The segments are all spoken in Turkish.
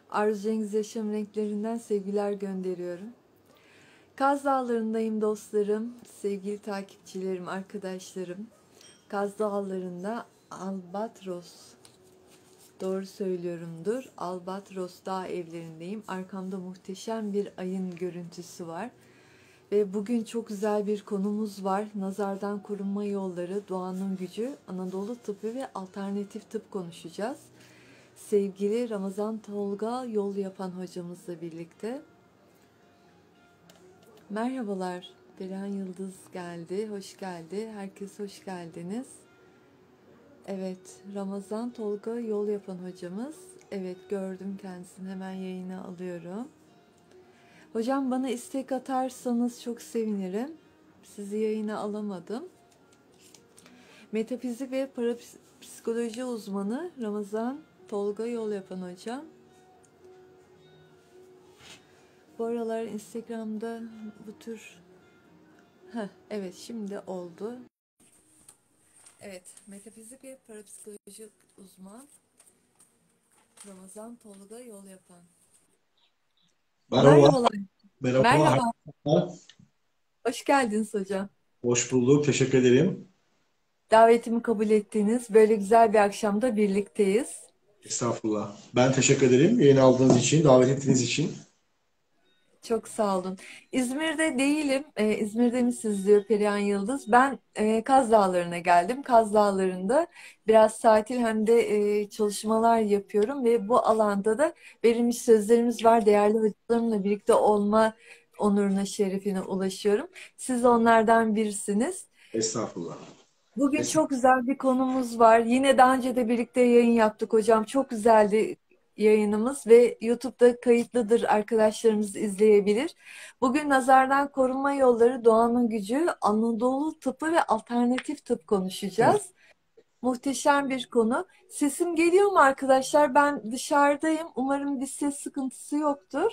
Arzu Cengiz Yaşam Renklerinden sevgiler gönderiyorum. Kaz Dağları'ndayım dostlarım, sevgili takipçilerim, arkadaşlarım. Kaz Dağları'nda Albatros, doğru söylüyorumdur, Albatros Dağ evlerindeyim. Arkamda muhteşem bir ayın görüntüsü var. Ve bugün çok güzel bir konumuz var. Nazardan korunma yolları, doğanın gücü, Anadolu tıbbı ve alternatif tıp konuşacağız. Sevgili Ramazan Tolga yol yapan hocamızla birlikte. Merhabalar, Perihan Yıldız geldi, hoş geldi. Herkes hoş geldiniz. Evet, Ramazan Tolga yol yapan hocamız. Evet, gördüm kendisini, hemen yayına alıyorum. Hocam bana istek atarsanız çok sevinirim. Sizi yayına alamadım. Metafizik ve parapsikoloji uzmanı Ramazan Tolga yol yapan hocam. Bu aralar Instagram'da bu tür... evet şimdi oldu. Evet, metafizik ve parapsikoloji uzman Ramazan Tolga yol yapan. Merhaba. Merhabalar. Merhaba. Merhaba. Hoş geldiniz hocam. Hoş bulduk. Teşekkür ederim. Davetimi kabul ettiğiniz böyle güzel bir akşamda birlikteyiz. Estağfurullah. Ben teşekkür ederim. Yayın aldığınız için, davet ettiğiniz için. Çok sağ olun. İzmir'de değilim. İzmir'de misiniz diyor Perihan Yıldız. Ben Kaz Dağları'na geldim. Kaz Dağları'nda biraz tatil hem de çalışmalar yapıyorum ve bu alanda da verilmiş sözlerimiz var. Değerli hocalarımla birlikte olma onuruna, şerefine ulaşıyorum. Siz onlardan birisiniz. Estağfurullah. Bugün Estağfurullah. çok güzel bir konumuz var. Yine daha önce de birlikte yayın yaptık hocam. Çok güzeldi yayınımız ve YouTube'da kayıtlıdır. Arkadaşlarımız izleyebilir. Bugün nazardan korunma yolları, doğanın gücü, Anadolu tıpı ve alternatif tıp konuşacağız. Muhteşem bir konu. Sesim geliyor mu arkadaşlar? Ben dışarıdayım. Umarım bir ses sıkıntısı yoktur.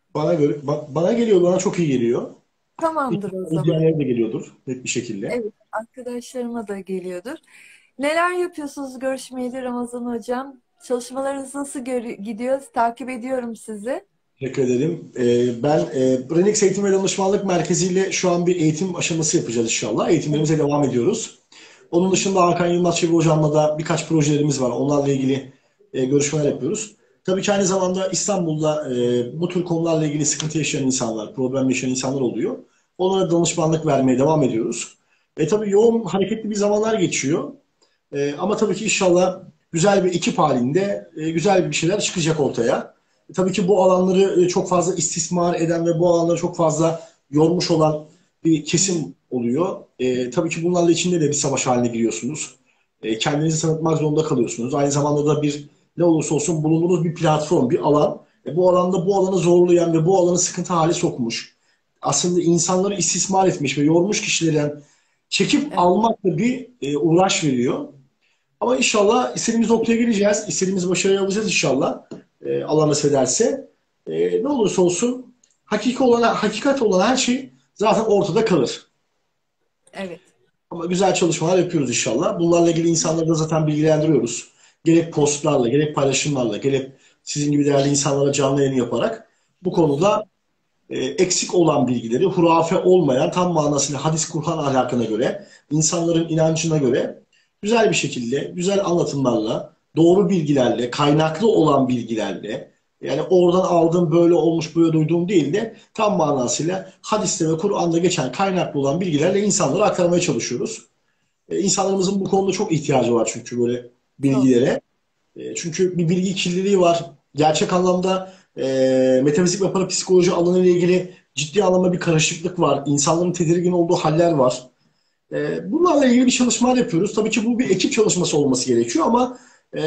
Bana geliyor, bana çok iyi geliyor. Tamamdır o zaman. İzleyenlere de geliyordur net bir şekilde. Evet, arkadaşlarıma da geliyordur. Neler yapıyorsunuz görüşmeyeli Ramazan hocam? Çalışmalarınız nasıl gidiyor? Takip ediyorum sizi. Teşekkür ederim. Ben Renix Eğitim ve Danışmanlık Merkezi ile şu an bir eğitim aşaması yapacağız inşallah. Eğitimlerimize devam ediyoruz. Onun dışında Hakan Yılmaz Çebi Hocam'la da birkaç projelerimiz var. Onlarla ilgili görüşmeler yapıyoruz. Tabii ki aynı zamanda İstanbul'da bu tür konularla ilgili sıkıntı yaşayan insanlar, problem yaşayan insanlar oluyor. Onlara danışmanlık vermeye devam ediyoruz. Tabii yoğun, hareketli bir zamanlar geçiyor. Ama tabii ki inşallah güzel bir ekip halinde güzel bir şeyler çıkacak ortaya. Tabii ki bu alanları çok fazla istismar eden ve bu alanları çok fazla yormuş olan bir kesim oluyor. Tabii ki bunlarla içinde de bir savaş haline giriyorsunuz. Kendinizi tanıtmak zorunda kalıyorsunuz. Aynı zamanda da bir ne olursa olsun bulunduğunuz bir platform, bir alan. Bu alanda bu alanı zorlayan ve bu alanı sıkıntı hale sokmuş. Aslında insanları istismar etmiş ve yormuş kişilerden çekip Evet, almakla bir uğraş veriyor. Ama inşallah istediğimiz noktaya geleceğiz. İstediğimiz başarıyı alacağız inşallah. Allah nasip ederse. Ne olursa olsun hakikat olan her şey zaten ortada kalır. evet. Ama güzel çalışmalar yapıyoruz inşallah. Bunlarla ilgili insanları da zaten bilgilendiriyoruz. Gerek postlarla, gerek paylaşımlarla, gerek sizin gibi değerli insanlara canlı yayın yaparak bu konuda eksik olan bilgileri, hurafe olmayan tam manasıyla hadis Kur'an ahlakına göre, insanların inancına göre güzel bir şekilde, güzel anlatımlarla, doğru bilgilerle, kaynaklı olan bilgilerle, yani oradan aldığım böyle olmuş böyle duyduğum değil de tam manasıyla hadiste ve Kur'an'da geçen kaynaklı olan bilgilerle insanlara aktarmaya çalışıyoruz. İnsanlarımızın bu konuda çok ihtiyacı var çünkü böyle Çok. bilgilere. Çünkü bir bilgi kirliliği var. Gerçek anlamda metafizik ve parapsikoloji alanı ile ilgili ciddi anlamda bir karışıklık var. İnsanların tedirgin olduğu haller var. Bunlarla ilgili bir çalışmalar yapıyoruz. Tabii ki bu bir ekip çalışması olması gerekiyor ama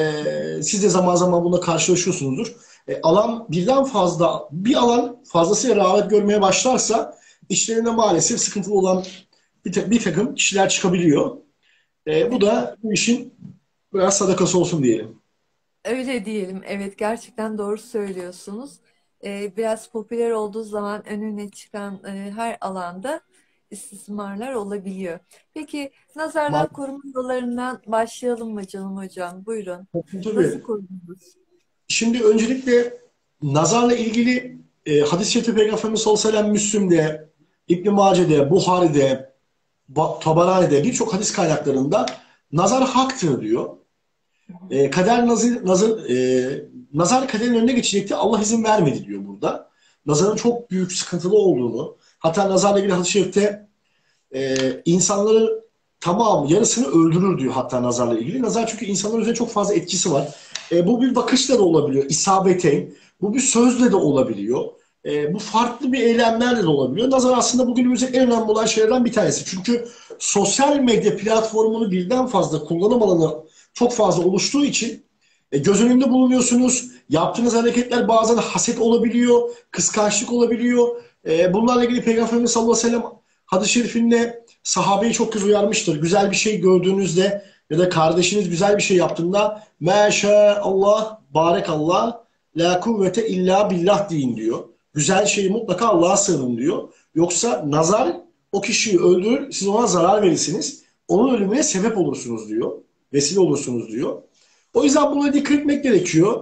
siz de zaman zaman bununla karşılaşıyorsunuzdur. Alan birden fazla, bir alan fazlasıyla rağbet görmeye başlarsa içlerinde maalesef sıkıntılı olan bir takım kişiler çıkabiliyor. Bu Evet. da bu işin biraz sadakası olsun diyelim. Öyle diyelim. Evet, gerçekten doğru söylüyorsunuz. Biraz popüler olduğu zaman önüne çıkan her alanda istismarlar olabiliyor. Peki nazardan koruma yollarından başlayalım mı canım hocam? Buyurun. Nasıl Tabii. korunuruz? Şimdi öncelikle nazarla ilgili hadis-i şerifte Peygamberimiz sallallahu aleyhi ve sellem Müslim'de, İbn-i Mace'de, Buhari'de, Tabarani'de birçok hadis kaynaklarında nazar haktır diyor. Kader nazar kaderin önüne geçecekti. Allah izin vermedi diyor burada. Nazarın çok büyük sıkıntılı olduğunu, hatta nazarla ilgili hadis-i şerifte insanların tamamı yarısını öldürür diyor hatta nazarla ilgili. Nazar çünkü insanların üzerinde çok fazla etkisi var. Bu bir bakışla da olabiliyor. İsabeteyn. Bu bir sözle de olabiliyor. Bu farklı bir eylemlerle de olabiliyor. Nazar aslında bugünümüzde en önemli olan şeylerden bir tanesi. Çünkü sosyal medya platformunu birden fazla kullanım alanı çok fazla oluştuğu için göz önünde bulunuyorsunuz. Yaptığınız hareketler bazen haset olabiliyor, kıskançlık olabiliyor. Bunlarla ilgili Peygamberimiz sallallahu aleyhi ve sellem hadis-i şerifinde sahabeyi çok kez uyarmıştır. Güzel bir şey gördüğünüzde ya da kardeşiniz güzel bir şey yaptığında Maşallah, barekallah, la kuvvete illa billah deyin diyor. Güzel şeyi mutlaka Allah'a sığının diyor. Yoksa nazar o kişiyi öldürür, siz ona zarar verirsiniz. Onun ölümüne sebep olursunuz diyor. Vesile olursunuz diyor. O yüzden buna dikkat etmek gerekiyor.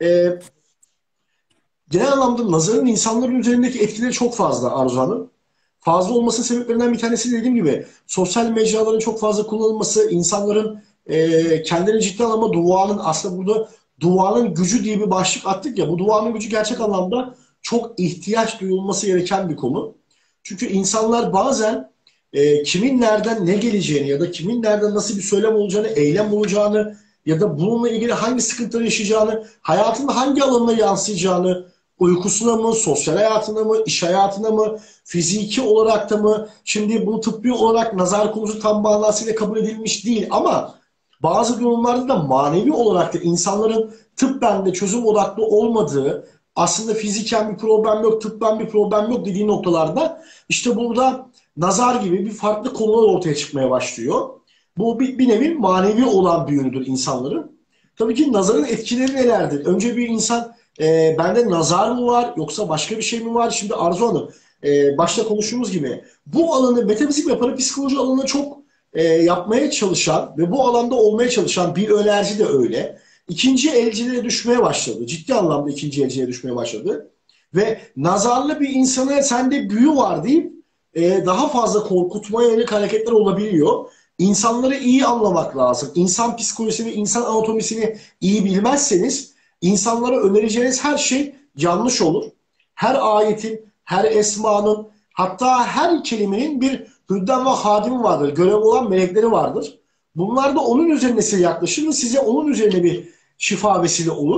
Genel anlamda nazarın insanların üzerindeki etkileri çok fazla Arzu Hanım. Fazla olmasının sebeplerinden bir tanesi dediğim gibi sosyal mecraların çok fazla kullanılması, insanların kendilerini ciddi anlamda duanın aslında burada duanın gücü diye bir başlık attık ya bu duanın gücü gerçek anlamda çok ihtiyaç duyulması gereken bir konu. Çünkü insanlar bazen kimin nereden ne geleceğini ya da kimin nereden nasıl bir söylem olacağını, eylem olacağını ya da bununla ilgili hangi sıkıntıları yaşayacağını, hayatında hangi alanına yansıyacağını, uykusuna mı, sosyal hayatına mı, iş hayatına mı, fiziki olarak da mı? Şimdi bu tıbbi olarak nazar konusu tam manasıyla kabul edilmiş değil ama bazı durumlarda da manevi olarak da insanların tıbben de çözüm odaklı olmadığı, aslında fiziken bir problem yok, tıbben bir problem yok dediği noktalarda işte burada nazar gibi bir farklı konular ortaya çıkmaya başlıyor. Bu bir nevi manevi olan bir yönüdür insanların. Tabii ki nazarın etkileri nelerdir? Önce bir insan bende nazar mı var yoksa başka bir şey mi var? Şimdi Arzu Hanım başta konuştuğumuz gibi bu alanı metafizik ve parapsikoloji alanını çok yapmaya çalışan ve bu alanda olmaya çalışan bir önerci de öyle. İkinci elcilere düşmeye başladı. Ciddi anlamda ikinci elcilere düşmeye başladı. Ve nazarlı bir insana sende büyü var deyip daha fazla korkutmaya yönelik hareketler olabiliyor. İnsanları iyi anlamak lazım. İnsan psikolojisini, insan anatomisini iyi bilmezseniz insanlara önereceğiniz her şey yanlış olur. Her ayetin, her esmanın, hatta her kelimenin bir hüddam ve hadimi vardır. Görev olan melekleri vardır. Bunlar da onun üzerine size yaklaşır ve size onun üzerine bir şifa vesile olur.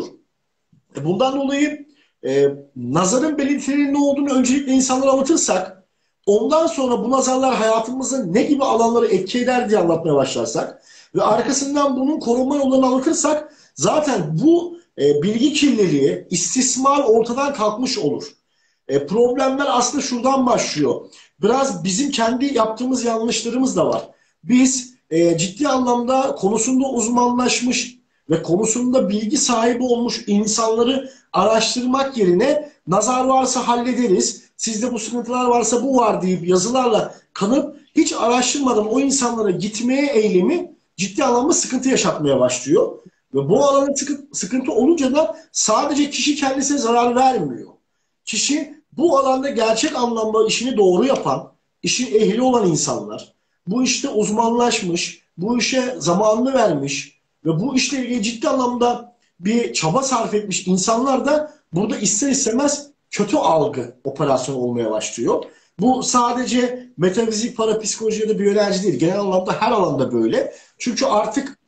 Bundan dolayı nazarın belirtilerinin ne olduğunu öncelikle insanlara anlatırsak, ondan sonra bu nazarlar hayatımızın ne gibi alanları etki eder diye anlatmaya başlarsak ve arkasından bunun korunma yollarını anlatırsak zaten bu bilgi kirliliği, istismar ortadan kalkmış olur. Problemler aslında şuradan başlıyor. Biraz bizim kendi yaptığımız yanlışlarımız da var. Biz ciddi anlamda konusunda uzmanlaşmış ve konusunda bilgi sahibi olmuş insanları araştırmak yerine nazar varsa hallederiz, sizde bu sıkıntılar varsa bu var deyip yazılarla kanıp hiç araştırmadan o insanlara gitmeye eylemi ciddi anlamda sıkıntı yaşatmaya başlıyor. Ve bu alanda sıkıntı olunca da sadece kişi kendisine zarar vermiyor. Kişi bu alanda gerçek anlamda işini doğru yapan, işin ehli olan insanlar, bu işte uzmanlaşmış, bu işe zamanını vermiş ve bu işle ilgili ciddi anlamda bir çaba sarf etmiş insanlar da burada ister istemez kötü algı operasyonu olmaya başlıyor. Bu sadece metafizik, parapsikoloji ya da biyoloji değil. Genel anlamda her alanda böyle. Çünkü artık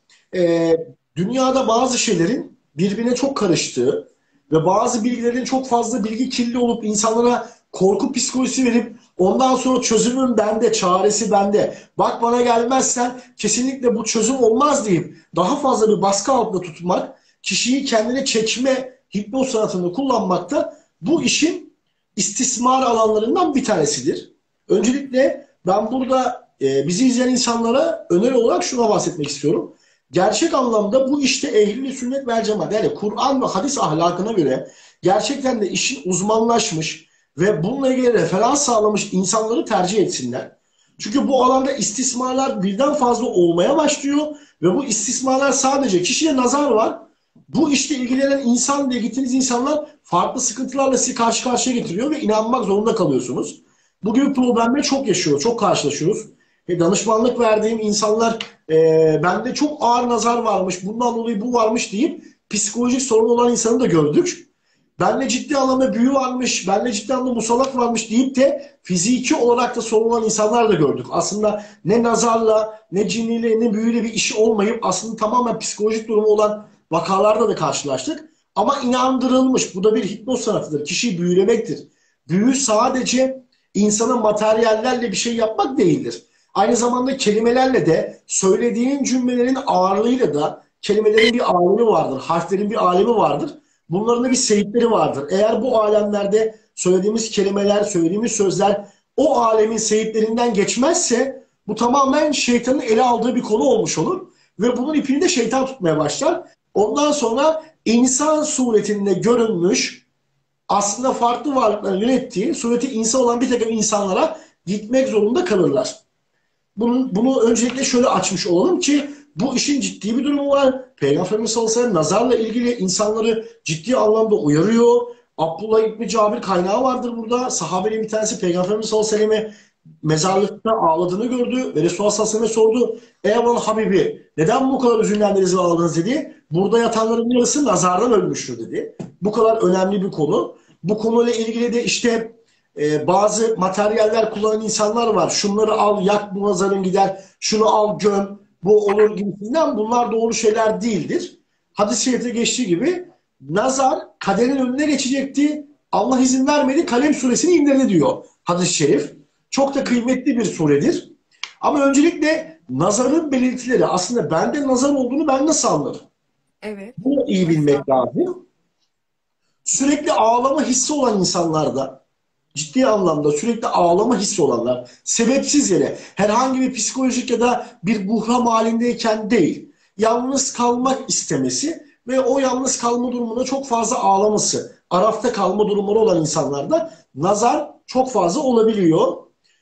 dünyada bazı şeylerin birbirine çok karıştığı ve bazı bilgilerin çok fazla bilgi kirli olup insanlara korku psikolojisi verip ondan sonra çözümün bende, çaresi bende. Bak bana gelmezsen kesinlikle bu çözüm olmaz deyip daha fazla bir baskı altında tutmak, kişiyi kendine çekme hipnoz sanatını kullanmakta bu işin istismar alanlarından bir tanesidir. Öncelikle ben burada bizi izleyen insanlara öneri olarak şuna bahsetmek istiyorum. Gerçek anlamda bu işte ehl-i sünnet vel cemaat yani Kur'an ve hadis ahlakına göre gerçekten de işin uzmanlaşmış ve bununla ilgili referans sağlamış insanları tercih etsinler. Çünkü bu alanda istismarlar birden fazla olmaya başlıyor ve bu istismarlar sadece kişiye nazar var. Bu işle ilgilenen insan diye gittiğiniz insanlar farklı sıkıntılarla sizi karşı karşıya getiriyor ve inanmak zorunda kalıyorsunuz. Bu gibi problemleri çok yaşıyoruz, çok karşılaşıyoruz. Danışmanlık verdiğim insanlar bende çok ağır nazar varmış, bundan dolayı bu varmış deyip psikolojik sorun olan insanı da gördük. Bende ciddi anlamda büyü varmış, bende ciddi anlamda musallat varmış deyip de fiziki olarak da sorun olan insanlar da gördük. Aslında ne nazarla, ne cinniyle, ne büyüyle bir işi olmayıp aslında tamamen psikolojik durumu olan vakalarda da karşılaştık. Ama inandırılmış. Bu da bir hipnoz sanatıdır. Kişiyi büyülemektir. Büyü sadece insana materyallerle bir şey yapmak değildir. Aynı zamanda kelimelerle de söylediğin cümlelerin ağırlığıyla da kelimelerin bir alemi vardır. Harflerin bir alemi vardır. Bunların da bir seyitleri vardır. Eğer bu alemlerde söylediğimiz kelimeler, söylediğimiz sözler o alemin seyitlerinden geçmezse bu tamamen şeytanın ele aldığı bir konu olmuş olur. Ve bunun ipini de şeytan tutmaya başlar. Ondan sonra insan suretinde görünmüş aslında farklı varlıkların yönettiği sureti insan olan bir takım insanlara gitmek zorunda kalırlar. Bunu öncelikle şöyle açmış olalım ki bu işin ciddi bir durumu var. Peygamber Efendimiz sallallahu aleyhi ve sellem nazarla ilgili insanları ciddi anlamda uyarıyor. Abdullah İbni Cabir kaynağı vardır burada. Sahabenin bir tanesi Peygamber Efendimiz sallallahu aleyhi ve sellem'e mezarlıkta ağladığını gördü ve Resulullah sallallahu aleyhi ve sellem sordu. Ey Allah'ın Habibi neden bu kadar üzünlendiniz ve ağladınız dedi. Burada yatanların yarısı nazardan ölmüştür dedi. Bu kadar önemli bir konu. Bu konuyla ilgili de işte bazı materyaller kullanan insanlar var. Şunları al yak bu nazarın gider. Şunu al göm bu olur gibisinden. Bunlar doğru şeyler değildir. Hadis-i şerifte geçtiği gibi nazar kaderin önüne geçecekti. Allah izin vermedi. Kalem suresini indirdi diyor hadis-i şerif. Çok da kıymetli bir suredir. Ama öncelikle nazarın belirtileri aslında bende nazar olduğunu ben nasıl anlarım? Evet. Bunu iyi bilmek lazım. Sürekli ağlama hissi olan insanlarda ciddi anlamda sürekli ağlama hissi olanlar sebepsiz yere herhangi bir psikolojik ya da bir buhran halindeyken değil yalnız kalmak istemesi ve o yalnız kalma durumunda çok fazla ağlaması, arafta kalma durumları olan insanlarda nazar çok fazla olabiliyor.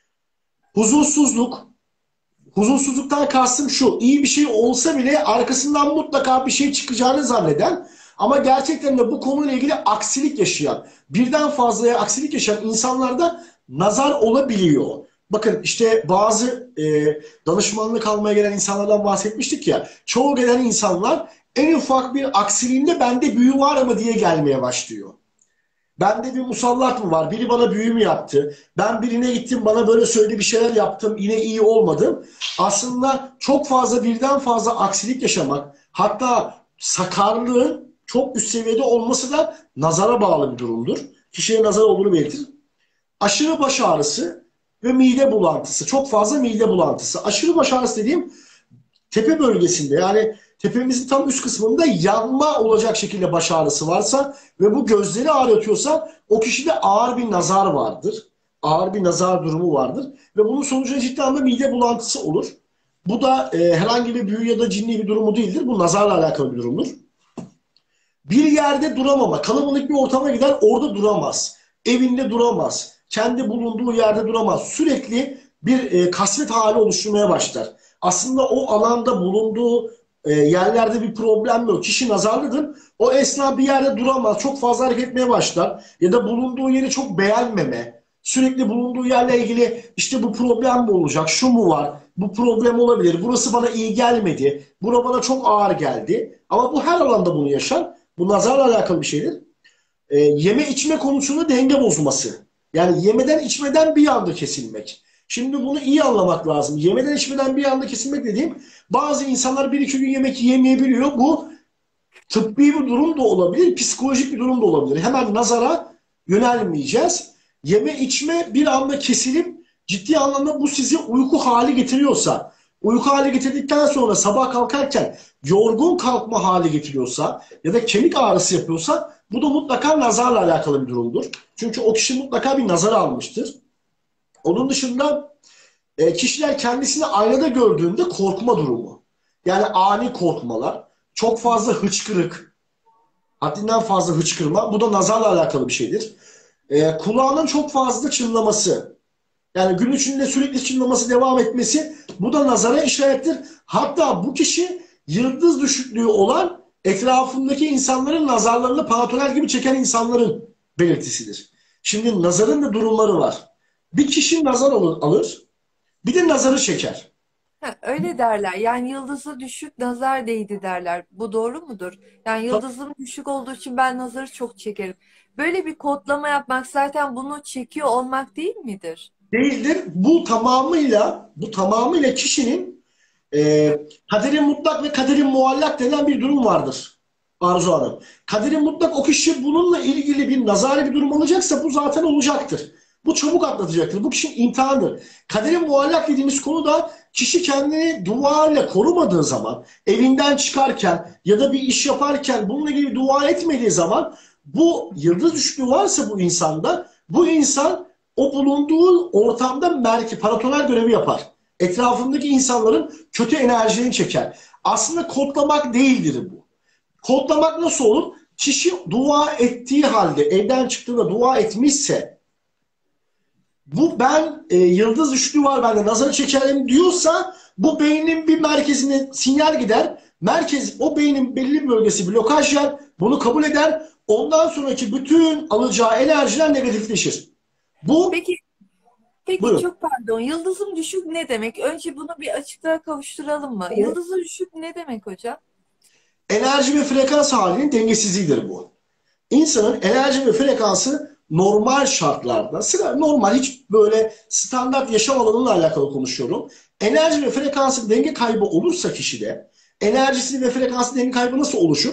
Huzursuzluk, huzursuzluktan kastım şu, iyi bir şey olsa bile arkasından mutlaka bir şey çıkacağını zanneden ama gerçekten de bu konuyla ilgili aksilik yaşayan, birden fazlaya aksilik yaşayan insanlarda nazar olabiliyor. Bakın işte bazı danışmanlık almaya gelen insanlardan bahsetmiştik ya, çoğu gelen insanlar en ufak bir aksiliğinde bende büyü var mı diye gelmeye başlıyor. Bende bir musallat mı var? Biri bana büyü mü yaptı? Ben birine gittim bana böyle söyledi bir şeyler yaptım yine iyi olmadım. Aslında çok fazla birden fazla aksilik yaşamak hatta sakarlığın çok üst seviyede olması da nazara bağlı bir durumdur. Kişiye nazar olduğunu belirtir. Aşırı baş ağrısı ve mide bulantısı. Çok fazla mide bulantısı. Aşırı baş ağrısı dediğim tepe bölgesinde yani tepemizin tam üst kısmında yanma olacak şekilde baş ağrısı varsa ve bu gözleri ağrıtıyorsa o kişide ağır bir nazar vardır. Ağır bir nazar durumu vardır. Ve bunun sonucunda ciddi anlamda mide bulantısı olur. Bu da herhangi bir büyü ya da cinli bir durumu değildir. Bu nazarla alakalı bir durumdur. Bir yerde duramama. Kalabalık bir ortama gider orada duramaz. Evinde duramaz. Kendi bulunduğu yerde duramaz. Sürekli bir kasvet hali oluşturmaya başlar. Aslında o alanda bulunduğu yerlerde bir problem yok. Kişi nazarlıdır. O esnaf bir yerde duramaz. Çok fazla hareket etmeye başlar. Ya da bulunduğu yeri çok beğenmeme. Sürekli bulunduğu yerle ilgili işte bu problem mi olacak? Şu mu var? Bu problem olabilir. Burası bana iyi gelmedi. Bura bana çok ağır geldi. Ama bu her alanda bunu yaşar. Bu nazarla alakalı bir şeydir. Yeme içme konusunda denge bozulması. Yani yemeden içmeden bir anda kesilmek. Şimdi bunu iyi anlamak lazım. Yemeden içmeden bir anda kesilmek dediğim bazı insanlar bir iki gün yemek yemeyebiliyor. Bu tıbbi bir durum da olabilir, psikolojik bir durum da olabilir. Hemen nazara yönelmeyeceğiz. Yeme içme bir anda kesilip ciddi anlamda bu sizi uyku hali getiriyorsa, uyku hali getirdikten sonra sabah kalkarken yorgun kalkma hali getiriyorsa ya da kemik ağrısı yapıyorsa bu da mutlaka nazarla alakalı bir durumdur. Çünkü o kişi mutlaka bir nazar almıştır. Onun dışında kişiler kendisini aynada gördüğünde korkma durumu. Yani ani korkmalar, çok fazla hıçkırık, haddinden fazla hıçkırma. Bu da nazarla alakalı bir şeydir. Kulağının çok fazla çınlaması. Yani gün içinde sürekli çınlaması devam etmesi bu da nazara işarettir. Hatta bu kişi yıldız düşüklüğü olan etrafındaki insanların nazarlarını paratoner gibi çeken insanların belirtisidir. Şimdi nazarın da durumları var. Bir kişi nazar alır, bir de nazarı çeker. Ha, öyle derler. Yani yıldızı düşük nazar değdi derler. Bu doğru mudur? Yani yıldızım düşük olduğu için ben nazarı çok çekerim. Böyle bir kodlama yapmak zaten bunu çekiyor olmak değil midir? Değildir. Bu tamamıyla kişinin kaderin mutlak ve kaderin muallak denen bir durum vardır Arzu Hanım. Kaderin mutlak, o kişi bununla ilgili bir nazari bir durum alacaksa bu zaten olacaktır. Bu çabuk atlatacaktır. Bu kişinin imtihanıdır. Kaderin muallak dediğimiz konu da kişi kendini dua ile korumadığı zaman, evinden çıkarken ya da bir iş yaparken bununla ilgili dua etmediği zaman, bu yıldız düşüklüğü varsa bu insanda, bu insan o bulunduğu ortamda paratoner görevi yapar. Etrafındaki insanların kötü enerjilerini çeker. Aslında kodlamak değildir bu. Kodlamak nasıl olur? Kişi dua ettiği halde, evden çıktığında dua etmişse, bu ben yıldız üçlü var bende, nazarı çekerim diyorsa, bu beynin bir merkezine sinyal gider. Merkez, o beynin belli bir bölgesi blokaj yer. Bunu kabul eder. Ondan sonraki bütün alacağı enerjiler negatifleşir. Bu, Peki, peki buyurun. çok pardon. Yıldızım düşük ne demek? Önce bunu bir açıklığa kavuşturalım mı? Yıldızı düşük ne demek hocam? Enerji ve frekans halinin dengesizliğidir bu. İnsanın enerji ve frekansı normal şartlarda, normal, hiç böyle standart yaşam alanıyla alakalı konuşuyorum. Enerji ve frekansı denge kaybı olursa kişide, enerjisi ve frekansı denge kaybı nasıl oluşur?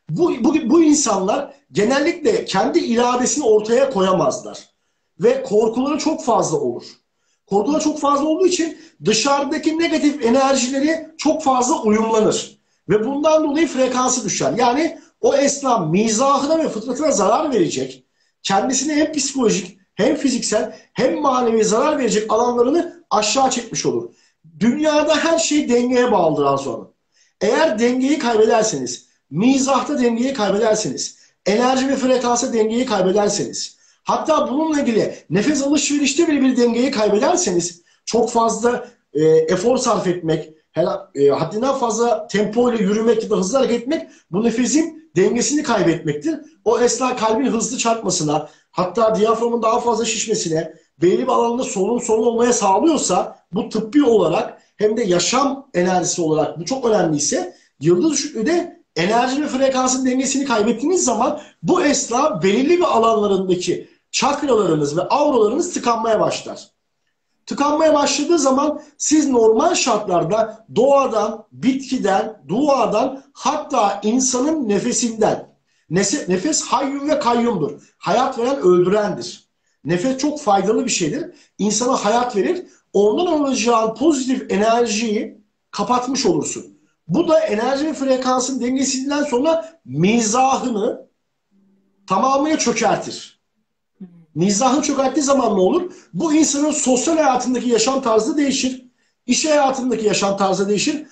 Bu insanlar genellikle kendi iradesini ortaya koyamazlar. Ve korkuları çok fazla olur. Korkuları çok fazla olduğu için dışarıdaki negatif enerjileri çok fazla uyumlanır. Ve bundan dolayı frekansı düşer. Yani o esnaf mizahına ve fıtratına zarar verecek, kendisine hem psikolojik hem fiziksel hem manevi zarar verecek alanlarını aşağı çekmiş olur. Dünyada her şey dengeye bağlıdır Arzu Hanım. Eğer dengeyi kaybederseniz, mizahta dengeyi kaybederseniz, enerji ve frekansa dengeyi kaybederseniz, hatta bununla ilgili nefes alışverişte bile bir dengeyi kaybederseniz, çok fazla efor sarf etmek, haddinden fazla tempo ile yürümek ya da hızlı hareket etmek, bu nefesin dengesini kaybetmektir. O esna kalbin hızlı çarpmasına, hatta diyaframın daha fazla şişmesine, belli bir alanda sorun olmaya sağlıyorsa, bu tıbbi olarak hem de yaşam enerjisi olarak bu çok önemliyse, yıldız düşüklüğü de enerji ve frekansın dengesini kaybettiğiniz zaman bu esna belirli bir alanlarındaki çakralarınız ve auralarınız tıkanmaya başlar. Tıkanmaya başladığı zaman siz normal şartlarda doğadan, bitkiden, duadan, hatta insanın nefesinden, nefes hayyum ve kayyumdur. Hayat veren, öldürendir. Nefes çok faydalı bir şeydir. İnsana hayat verir. Ondan alacağın pozitif enerjiyi kapatmış olursun. Bu da enerji ve frekansın dengesizliğinden sonra mizahını tamamıyla çökertir. Mizahını çökerttiği zaman ne olur? Bu insanın sosyal hayatındaki yaşam tarzı değişir. İş hayatındaki yaşam tarzı değişir.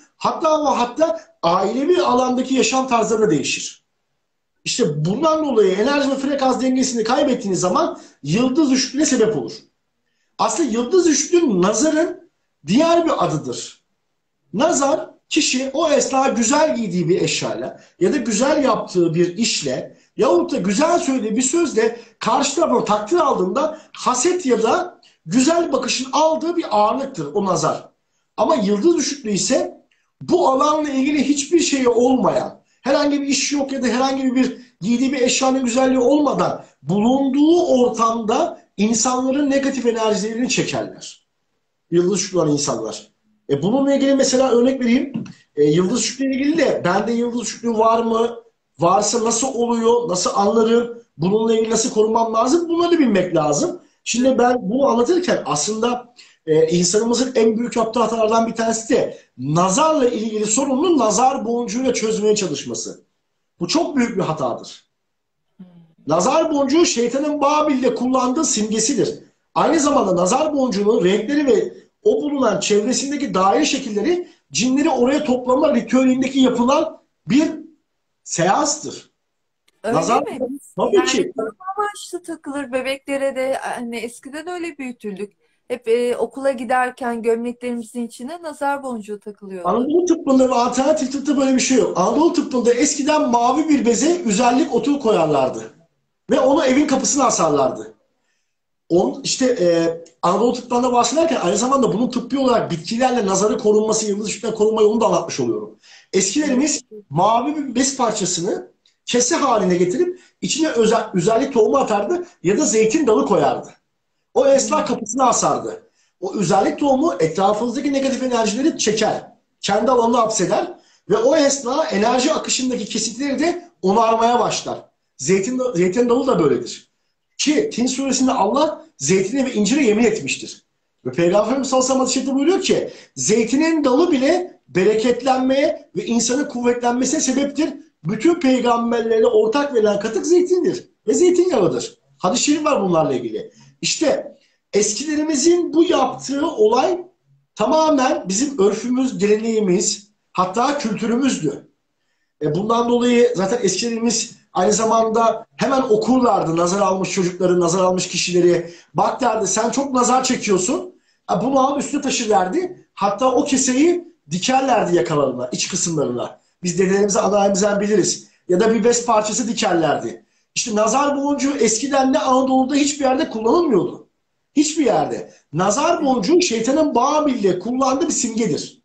Hatta ailevi alandaki yaşam tarzları da değişir. İşte bundan dolayı enerji ve frekans dengesini kaybettiğiniz zaman yıldız düşüklüğüne sebep olur. Aslında yıldız düşüklüğü nazarın diğer bir adıdır. Nazar, kişi o esnada güzel giydiği bir eşyayla ya da güzel yaptığı bir işle yahut da güzel söylediği bir sözle karşı tarafına takdir aldığında haset ya da güzel bakışın aldığı bir ağırlıktır o nazar. Ama yıldız düşüklüğü ise bu alanla ilgili hiçbir şeyi olmayan, herhangi bir iş yok ya da herhangi bir giydiği bir eşyanın güzelliği olmadan bulunduğu ortamda insanların negatif enerjilerini çekerler. Yıldız düşüklüğü olan insanlar. Bununla ilgili mesela örnek vereyim. Yıldız düşüklüğü ile ilgili de bende yıldız düşüklüğü var mı? Varsa nasıl oluyor? Nasıl anlarım? Bununla ilgili nasıl korunmam lazım? Bunları bilmek lazım. Şimdi ben bunu anlatırken aslında insanımızın en büyük yaptığı hatalardan bir tanesi de nazarla ilgili sorununu nazar boncuğuyla çözmeye çalışması. Bu çok büyük bir hatadır. Nazar boncuğu şeytanın Babil'de kullandığı simgesidir. Aynı zamanda nazar boncuğunun renkleri ve o bulunan çevresindeki daire şekilleri cinleri oraya toplama ritüelindeki yapılan bir seanstır. Öyle Nazar, mi? tabii Yani ki. koruma amaçlı takılır bebeklere de, hani eskiden öyle büyütüldük. hep okula giderken gömleklerimizin içine nazar boncuğu takılıyordu. Anadolu tıbbında ve alternatif tıpta böyle bir şey yok. Anadolu tıbbında eskiden mavi bir beze üzerlik otu koyarlardı. Ve onu evin kapısına asarlardı. İşte Anadolu tıplarında bahsederken aynı zamanda bunun tıbbi olarak bitkilerle nazarı korunması, yıldız ışıkla korunma yolunu da anlatmış oluyorum. Evet. Eskilerimiz mavi bir bez parçasını kese haline getirip içine üzerlik tohumu atardı ya da zeytin dalı koyardı. O esna Hmm. kapısına asardı. O özellik tohumu etrafınızdaki negatif enerjileri çeker. Kendi alanına hapseder ve o esna enerji akışındaki kesintileri de onarmaya başlar. Zeytin dalı da böyledir. Ki Tin suresinde Allah zeytine ve incire yemin etmiştir. Ve Peygamberimiz sallallahu aleyhi ve sellem buyuruyor ki zeytinin dalı bile bereketlenmeye ve insanın kuvvetlenmesine sebeptir. Bütün peygamberlerine ortak verilen katık zeytindir ve zeytinyağıdır. Hadis-i şerif var bunlarla ilgili. İşte eskilerimizin bu yaptığı olay tamamen bizim örfümüz, geleneğimiz, hatta kültürümüzdü. Bundan dolayı zaten eskilerimiz aynı zamanda hemen okurlardı nazar almış çocukları, nazar almış kişileri. Bak derdi sen çok nazar çekiyorsun. Bunu al üstüne taşı derdi. Hatta o keseyi dikerlerdi yakalarına, iç kısımlarına. Biz dedelerimize, anneannemizden biliriz. Ya da bir bez parçası dikerlerdi. İşte nazar boncuğu eskiden de Anadolu'da hiçbir yerde kullanılmıyordu. Hiçbir yerde. Nazar boncuğu şeytanın Babil'de kullandığı bir simgedir.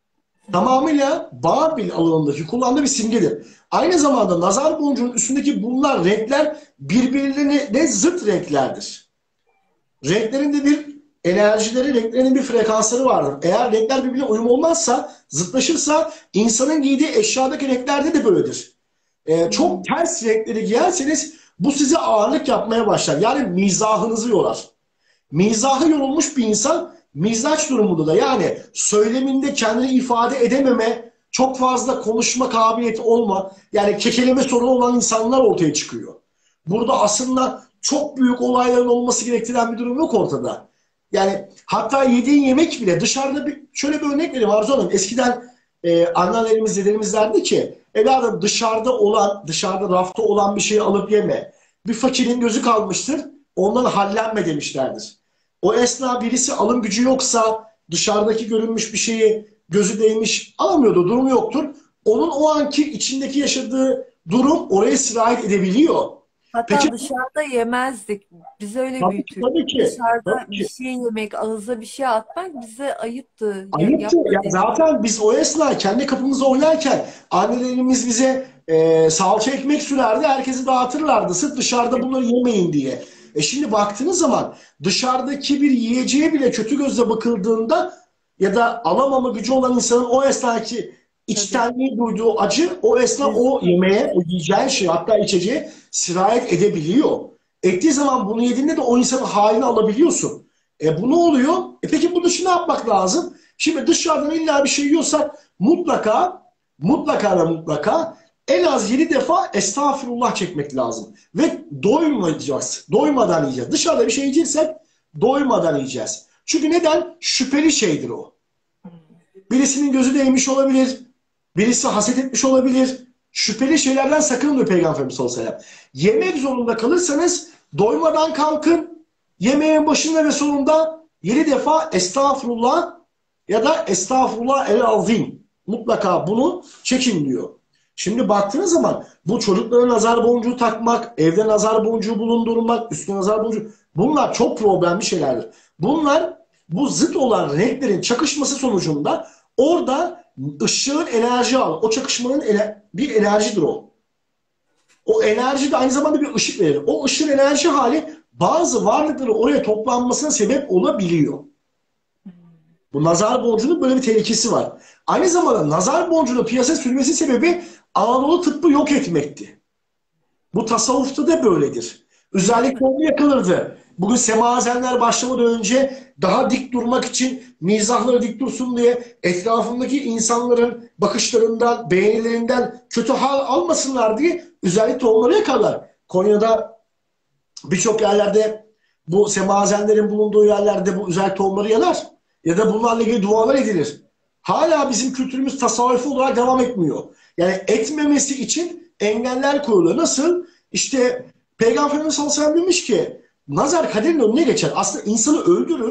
Tamamıyla Babil alanındaki kullandığı bir simgedir. Aynı zamanda nazar boncuğunun üstündeki bulunan renkler birbirlerine zıt renklerdir. Renklerinde bir enerjileri, renklerinin bir frekansları vardır. Eğer renkler birbirine uyum olmazsa, zıtlaşırsa insanın giydiği eşyadaki renklerde de böyledir. Hmm. Çok ters renkleri giyerseniz bu size ağırlık yapmaya başlar. Yani mizahınızı yorar. Mizahı yorulmuş bir insan mizaç durumunda da yani söyleminde kendini ifade edememe, çok fazla konuşma kabiliyeti olma, yani kekeleme sorunu olan insanlar ortaya çıkıyor. Burada aslında çok büyük olayların olması gerektiren bir durum yok ortada. Yani hatta yediğin yemek bile dışarıda şöyle bir örnek vereyim Arzu Hanım. Eskiden anneannelerimiz, dedelerimiz derdi ki evladım dışarıda rafta olan bir şeyi alıp yeme. Bir fakirin gözü kalmıştır, ondan hallenme demişlerdir. O esna birisi alım gücü yoksa dışarıdaki görünmüş bir şeyi gözü değmiş alamıyordu, durumu yoktur. Onun o anki içindeki yaşadığı durum oraya sirayet edebiliyor. Peki Hatta dışarıda yemezdik. Biz öyle tabii ki, büyütüldük. tabii ki, Dışarıda tabii bir ki. şey yemek, ağıza bir şey atmak bize ayıptı. Ayıptı. Yapma Ya denir. zaten biz o esna kendi kapımızda oynarken annelerimiz bize salça ekmek sürerdi, herkesi dağıtırlardı. Sırf dışarıda bunları yemeyin diye. Şimdi baktığınız zaman dışarıdaki bir yiyeceğe bile kötü gözle bakıldığında ya da alamama gücü olan insanın o esnaki Tabii. içtenliği duyduğu acı o esna Biz, o yemeğe, o yiyeceği şey hatta içeceğe sirayet edebiliyor. Ettiği zaman bunu yediğinde de o insanın halini alabiliyorsun. Bu ne oluyor? Peki bunun için ne yapmak lazım? Şimdi dışarıdan illa bir şey yiyorsak mutlaka en az 7 defa estağfurullah çekmek lazım. Ve doymayacağız. Doymadan yiyeceğiz. Dışarıda bir şey yiyeceksek doymadan yiyeceğiz. Çünkü neden? Şüpheli şeydir o. Birisinin gözü değmiş olabilir. Birisi haset etmiş olabilir. Şüpheli şeylerden sakının diyor Peygamberimiz sallallahu aleyhi ve sellem. Yemek zorunda kalırsanız doymadan kalkın. Yemeğin başında ve sonunda 7 defa estağfurullah ya da estağfurullah el azim. Mutlaka bunu çekin diyor. Şimdi baktığınız zaman bu çocuklara nazar boncuğu takmak, evde nazar boncuğu bulundurmak, üstüne nazar boncuğu bunlar çok problemli şeylerdir. Bunlar bu zıt olan renklerin çakışması sonucunda orada ışığın enerji al. O çakışmanın bir enerjidir o. O enerji de aynı zamanda bir ışık verir. O ışığın enerji hali bazı varlıkların oraya toplanmasına sebep olabiliyor. Bu nazar boncuğunun böyle bir tehlikesi var. Aynı zamanda nazar boncuğunun piyasaya sürmesi sebebi Anadolu tıbbı yok etmekti. Bu tasavvufta da böyledir. Özellikle onu yakılırdı. Bugün semazenler başlamadan önce daha dik durmak için mizahları dik dursun diye etrafındaki insanların bakışlarından, beğenilerinden kötü hal almasınlar diye özellikle onları yakarlar. Konya'da birçok yerlerde bu semazenlerin bulunduğu yerlerde bu özel tohumları yanar. Ya da bunlarla ilgili dualar edilir. Hala bizim kültürümüz tasavvufi olarak devam etmiyor. Yani etmemesi için engeller koyuluyor. Nasıl? İşte Peygamberimiz sallallahu aleyhi ve sellem demiş ki nazar kaderin önüne geçer. Aslında insanı öldürür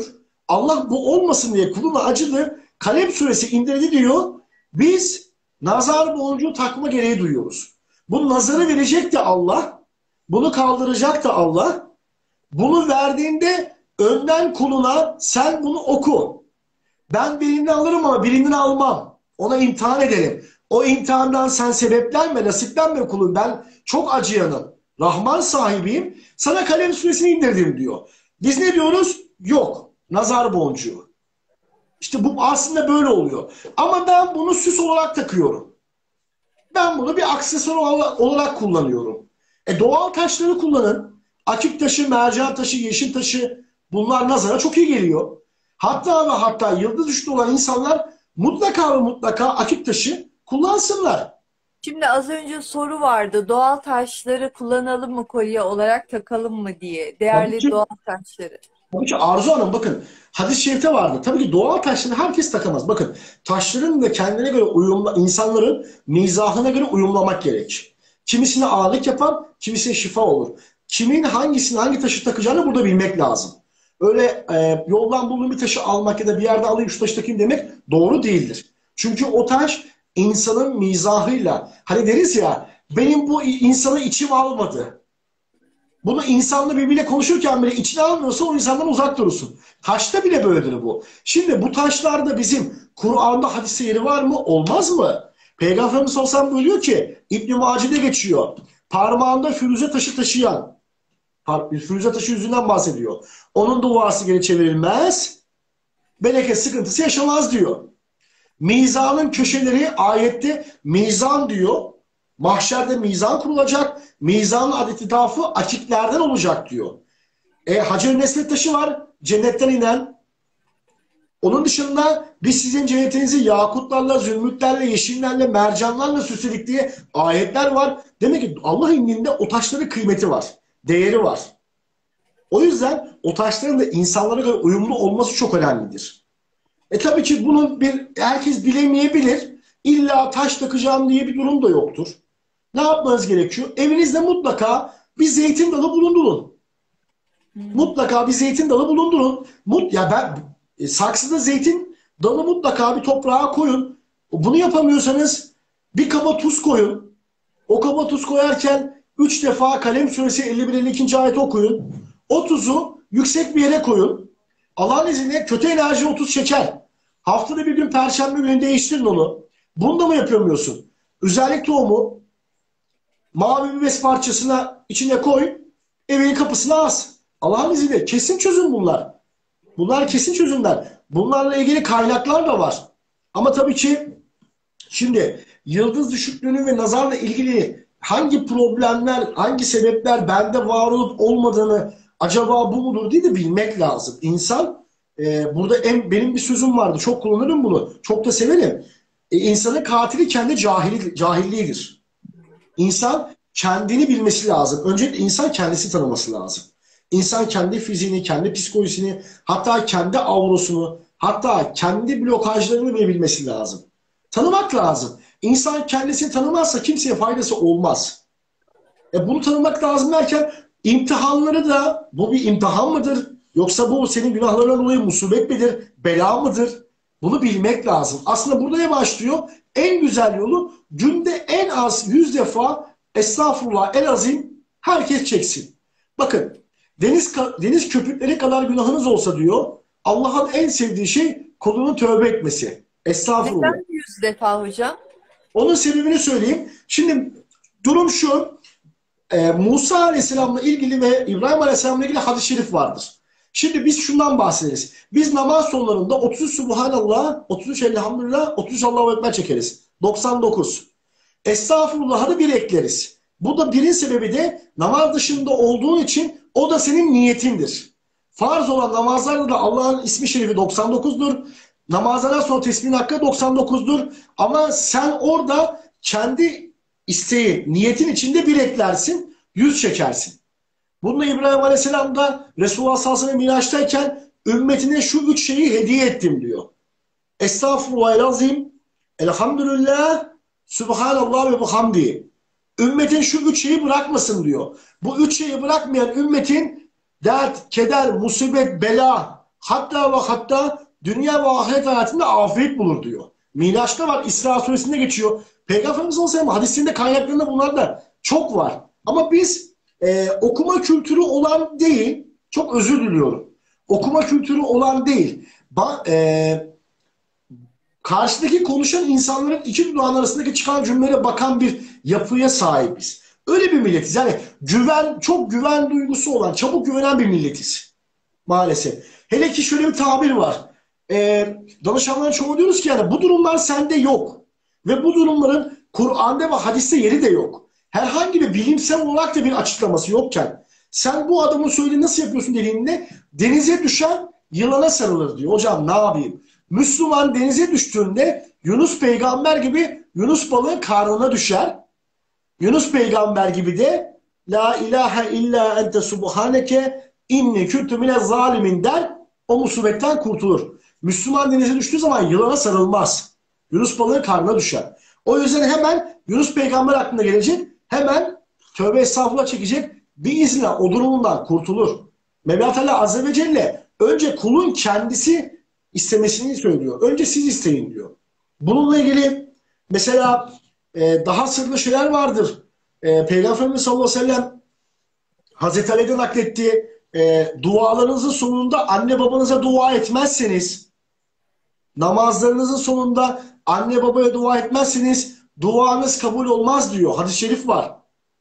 Allah bu olmasın diye kuluna acıdı. Kalem suresi indirdi diyor. Biz nazar boncuğu takma gereği duyuyoruz. Bu nazarı verecek de Allah. Bunu kaldıracak da Allah. Bunu verdiğinde önden kuluna sen bunu oku. Ben birinden alırım ama birinden almam. Ona imtihan edelim. O imtihandan sen sebeplenme, nasiplenme kulum. Ben çok acıyanım. Rahman sahibiyim. Sana Kalem suresini indirdim diyor. Biz ne diyoruz? Yok. Nazar boncuğu. İşte bu aslında böyle oluyor. Ama ben bunu süs olarak takıyorum. Ben bunu bir aksesuar olarak kullanıyorum. Doğal taşları kullanın. Akik taşı, mercan taşı, yeşil taşı, bunlar nazara çok iyi geliyor. Hatta ve hatta yıldız düştü olan insanlar mutlaka ve mutlaka akik taşı kullansınlar. Şimdi az önce soru vardı. Doğal taşları kullanalım mı, kolye olarak takalım mı diye. Tabii Değerli ki, doğal taşları. tabii ki Arzu Hanım, bakın hadis-i şerifte vardı. Tabii ki doğal taşları herkes takamaz. Bakın, taşların da kendine göre insanların mizahına göre uyumlamak gerek. Kimisine ağırlık yapar, kimisine şifa olur. Kimin hangisini, hangi taşı takacağını burada bilmek lazım. Öyle yoldan bulduğum bir taşı almak ya da bir yerde alayım şu taşı takayım demek doğru değildir. Çünkü o taş insanın mizahıyla, hani deriz ya, benim bu insanı içim almadı. Bunu insanla birbiriyle konuşurken bile içine almıyorsa o insandan uzak durursun. Taşta bile böyledir bu. Şimdi bu taşlarda bizim Kur'an'da hadise yeri var mı? Olmaz mı? Peygamberimiz olsam buyuruyor ki, İbn-i Mace'de geçiyor. Parmağında firuze taşı taşıyan, firuze taşı yüzünden bahsediyor. Onun duası geri çevrilmez, bereket sıkıntısı yaşamaz diyor. Mizanın köşeleri ayette mizan diyor. Mahşerde mizan kurulacak. Mizanın adetidafı akiklerden olacak diyor. Hacer-i Nesvet taşı var. Cennetten inen. Onun dışında biz sizin cennetinizi yakutlarla, zümrütlerle, yeşillerle, mercanlarla süsledik diye ayetler var. Demek ki Allah indinde o taşların kıymeti var. Değeri var. O yüzden o taşların da insanlara göre uyumlu olması çok önemlidir. Tabii ki bunu herkes bilemeyebilir. İlla taş takacağım diye bir durum da yoktur. Ne yapmanız gerekiyor? Evinizde mutlaka bir zeytin dalı bulundurun. Mutlaka bir zeytin dalı bulundurun. Saksıda zeytin dalı mutlaka bir toprağa koyun. Bunu yapamıyorsanız bir kaba tuz koyun. O kaba tuz koyarken 3 defa Kalem suresi 51-52. ayet okuyun. O tuzu yüksek bir yere koyun. Allah'ın izniyle kötü enerji 30 çeker. Haftada bir gün perşembe günü değiştirin onu. Bunu da mı yapamıyorsun? Özellik tohumu mavi bir bez parçasına içine koy. Evinin kapısına as. Allah'ın izniyle kesin çözüm bunlar. Bunlar kesin çözümler. Bunlarla ilgili kaynaklar da var. Ama tabii ki şimdi yıldız düşüklüğünü ve nazarla ilgili hangi problemler, hangi sebepler bende var olup olmadığını acaba bu mudur diye de bilmek lazım. İnsan burada benim bir sözüm vardı. Çok kullanırım bunu. Çok da severim. İnsanın katili kendi cahilliğidir. İnsan kendini bilmesi lazım. Öncelikle insan kendisi tanıması lazım. İnsan kendi fiziğini, kendi psikolojisini, hatta kendi aurosunu, hatta kendi blokajlarını bile bilmesi lazım. Tanımak lazım. İnsan kendisini tanımazsa kimseye faydası olmaz. Bunu tanımak lazım derken imtihanları da, bu bir imtihan mıdır? Yoksa bu senin günahlarına dolayı musibet midir? Bela mıdır? Bunu bilmek lazım. Aslında burada ne başlıyor? En güzel yolu günde en az 100 defa estağfurullah el azim herkes çeksin. Bakın deniz köpükleri kadar günahınız olsa diyor, Allah'ın en sevdiği şey kulunun tövbe etmesi. Estağfurullah. Neden 100 defa hocam? Onun sebebini söyleyeyim. Şimdi durum şu. Musa Aleyhisselam'la ilgili ve İbrahim Aleyhisselam'la ilgili hadis-i şerif vardır. Şimdi biz şundan bahsederiz. Biz namaz sonlarında 33 Subhanallah, 33 Elhamdülillah, 33 Allahu Ekber çekeriz. 99. Estağfurullah'ı da bir ekleriz. Bu da birin sebebi de namaz dışında olduğun için o da senin niyetindir. Farz olan namazlarda da Allah'ın ismi şerifi 99'dur. Namazlardan sonra tesbihin hakkı 99'dur. Ama sen orada kendi isteğin, niyetin içinde bir eklersin, 100 çekersin. Bununla İbrahim Aleyhisselam da Resulullah sallallahu aleyhi ve sellem Miraç'tayken ümmetine şu 3 şeyi hediye ettim diyor. Estağfurullahal-azim, elhamdülillah, subhanallah ve bihamdi. Ümmetin şu 3 şeyi bırakmasın diyor. Bu 3 şeyi bırakmayan ümmetin dert, keder, musibet, bela Hatta ve hatta dünya ve ahiret hayatında afiyet bulur diyor. Miraç'ta var, İsra suresinde geçiyor. Peygamberimiz sallallahu aleyhi ve sellem hadisinde kaynaklarında bunlar da çok var. Ama biz okuma kültürü olan değil, çok özür diliyorum. Okuma kültürü olan değil. Karşıdaki konuşan insanların iki dudağın arasındaki çıkan cümlelere bakan bir yapıya sahibiz. Öyle bir milletiz. Yani çok güven duygusu olan, çabuk güvenen bir milletiz. Maalesef. Hele ki şöyle bir tabir var. Danışanların çoğu diyoruz ki yani bu durumlar sende yok. Ve bu durumların Kur'an'da ve hadiste yeri de yok. Herhangi bir bilimsel olarak da bir açıklaması yokken sen bu adamın söylediğini nasıl yapıyorsun dediğinde denize düşen yılana sarılır diyor. Hocam ne yapayım? Müslüman denize düştüğünde Yunus peygamber gibi Yunus balığın karnına düşer. Yunus peygamber gibi de La ilahe illa ente subhaneke inni küntü mine zalimin der. O musibetten kurtulur. Müslüman denize düştüğü zaman yılana sarılmaz. Yunus balığın karnına düşer. O yüzden hemen Yunus peygamber aklına gelecek. Hemen tövbe estağfurullah çekecek. Biiznillah o durumundan kurtulur. Mevla Teala Azze ve Celle önce kulun kendisi istemesini söylüyor. Önce siz isteyin diyor. Bununla ilgili mesela daha sırlı şeyler vardır. Peygamberimiz sallallahu aleyhi ve sellem Hazreti Ali'den nakletti. Dualarınızın sonunda anne babanıza dua etmezseniz, namazlarınızın sonunda anne babaya dua etmezseniz duanız kabul olmaz diyor. Hadis-i şerif var.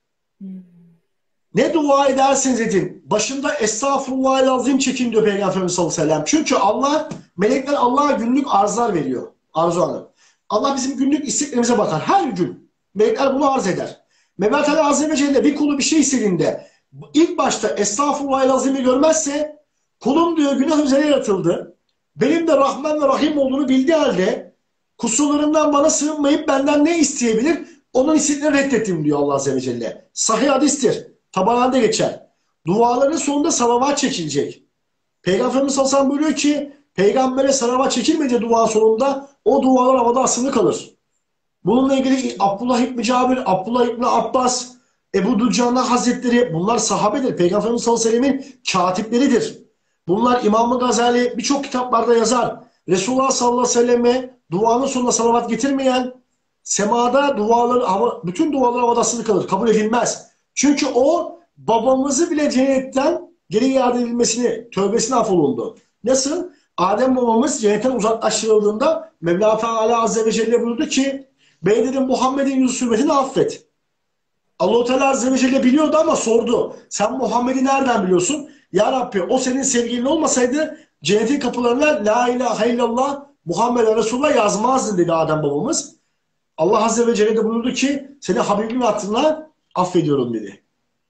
Ne dua ederseniz edin. Başında estağfurullahal-azim çekin diyor Peygamberimiz sallallahu aleyhi ve sellem. Çünkü melekler Allah'a günlük arzlar veriyor. Arzu Hanım. Allah bizim günlük isteklerimize bakar. Her gün melekler bunu arz eder. Mevla Teala Azze ve Celle bir kulu bir şey istediğinde ilk başta estağfurullahal-azim'i görmezse kulum diyor günah üzere yaratıldı. Benim de Rahman ve Rahim olduğunu bildiği halde kusurlarından bana sığınmayıp benden ne isteyebilir? Onun isteklerini reddettim diyor Allah Azze ve Celle. Sahih hadistir. Tabananda geçer. Duaların sonunda salavat çekilecek. Peygamberimiz sallallahu aleyhi ve sellem buyuruyor ki peygambere salavat çekilmeyince dua sonunda o dualar havada asılı kalır. Bununla ilgili Abdullah İbni Cabir, Abdullah İbni Abbas, Ebu Ducana Hazretleri bunlar sahabedir. Peygamberimiz sallallahu aleyhi ve sellemin katipleridir. Bunlar İmam-ı Gazali birçok kitaplarda yazar. Resulullah sallallahu aleyhi ve selleme duanın sonunda salavat getirmeyen semada bütün dualar havada asılı kalır. Kabul edilmez. Çünkü o babamızı bile cennetten geri iade edilmesini, tövbesine affolundu. Nasıl? Adem babamız cennetten uzaklaştırıldığında Mevla Teala Azze ve Celle buyurdu ki ben dedim Muhammed'in yüz hürmetini affet. Allah-u Teala Azze ve Celle biliyordu ama sordu. Sen Muhammed'i nereden biliyorsun? Ya Rabbi o senin sevgilin olmasaydı cennetin kapılarına La ilahe illallah Muhammed Resulullah yazmazdın dedi Adem babamız. Allah Azze ve Celle de buyurdu ki seni Habibim hatırına affediyorum dedi.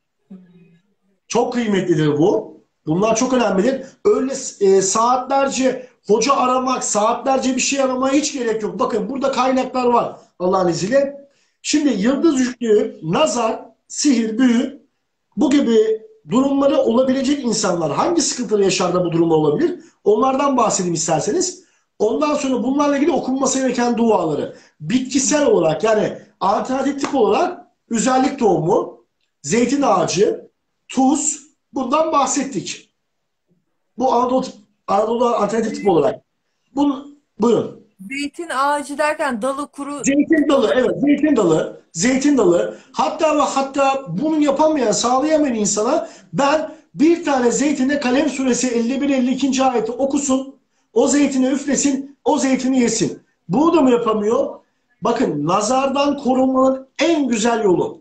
Çok kıymetlidir bu. Bunlar çok önemlidir. Öyle saatlerce hoca aramak, saatlerce bir şey aramaya hiç gerek yok. Bakın burada kaynaklar var Allah'ın izniyle. Şimdi yıldız yüklüğü, nazar, sihir, büyü bu gibi durumları olabilecek insanlar hangi sıkıntıları yaşar da bu durumlar olabilir? Onlardan bahsedeyim isterseniz. Ondan sonra bunlarla ilgili okunması gereken duaları bitkisel olarak yani alternatif tip olarak üzerlik tohumu, zeytin ağacı, tuz bundan bahsettik. Bu Anadolu alternatif tip olarak. Buyurun. Zeytin ağacı derken dalı kuru. Zeytin dalı, evet zeytin dalı, zeytin dalı. Hatta ve hatta bunu yapamayan, sağlayamayan insana ben bir tane zeytine Kalem suresi 51-52. ayeti okusun, o zeytine üflesin, o zeytini yesin. Bunu da mı yapamıyor? Bakın nazardan korunmanın en güzel yolu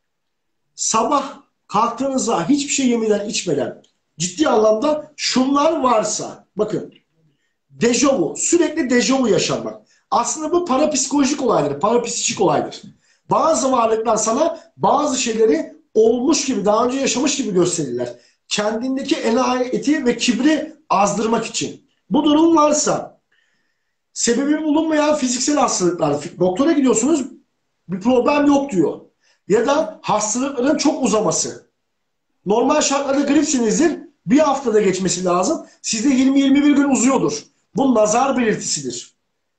sabah kalktığınızda hiçbir şey yemeden içmeden ciddi anlamda şunlar varsa bakın dejavu, sürekli dejavu yaşamak. Aslında bu parapsikolojik olaydır, parapsikik olaydır. Bazı varlıklar sana bazı şeyleri olmuş gibi, daha önce yaşamış gibi gösterirler. Kendindeki enayeti ve kibri azdırmak için. Bu durum varsa, sebebi bulunmayan fiziksel hastalıklar, doktora gidiyorsunuz, bir problem yok diyor. Ya da hastalıkların çok uzaması. Normal şartlarda gripsinizdir, bir haftada geçmesi lazım. Sizde 20-21 gün uzuyordur. Bu nazar belirtisidir.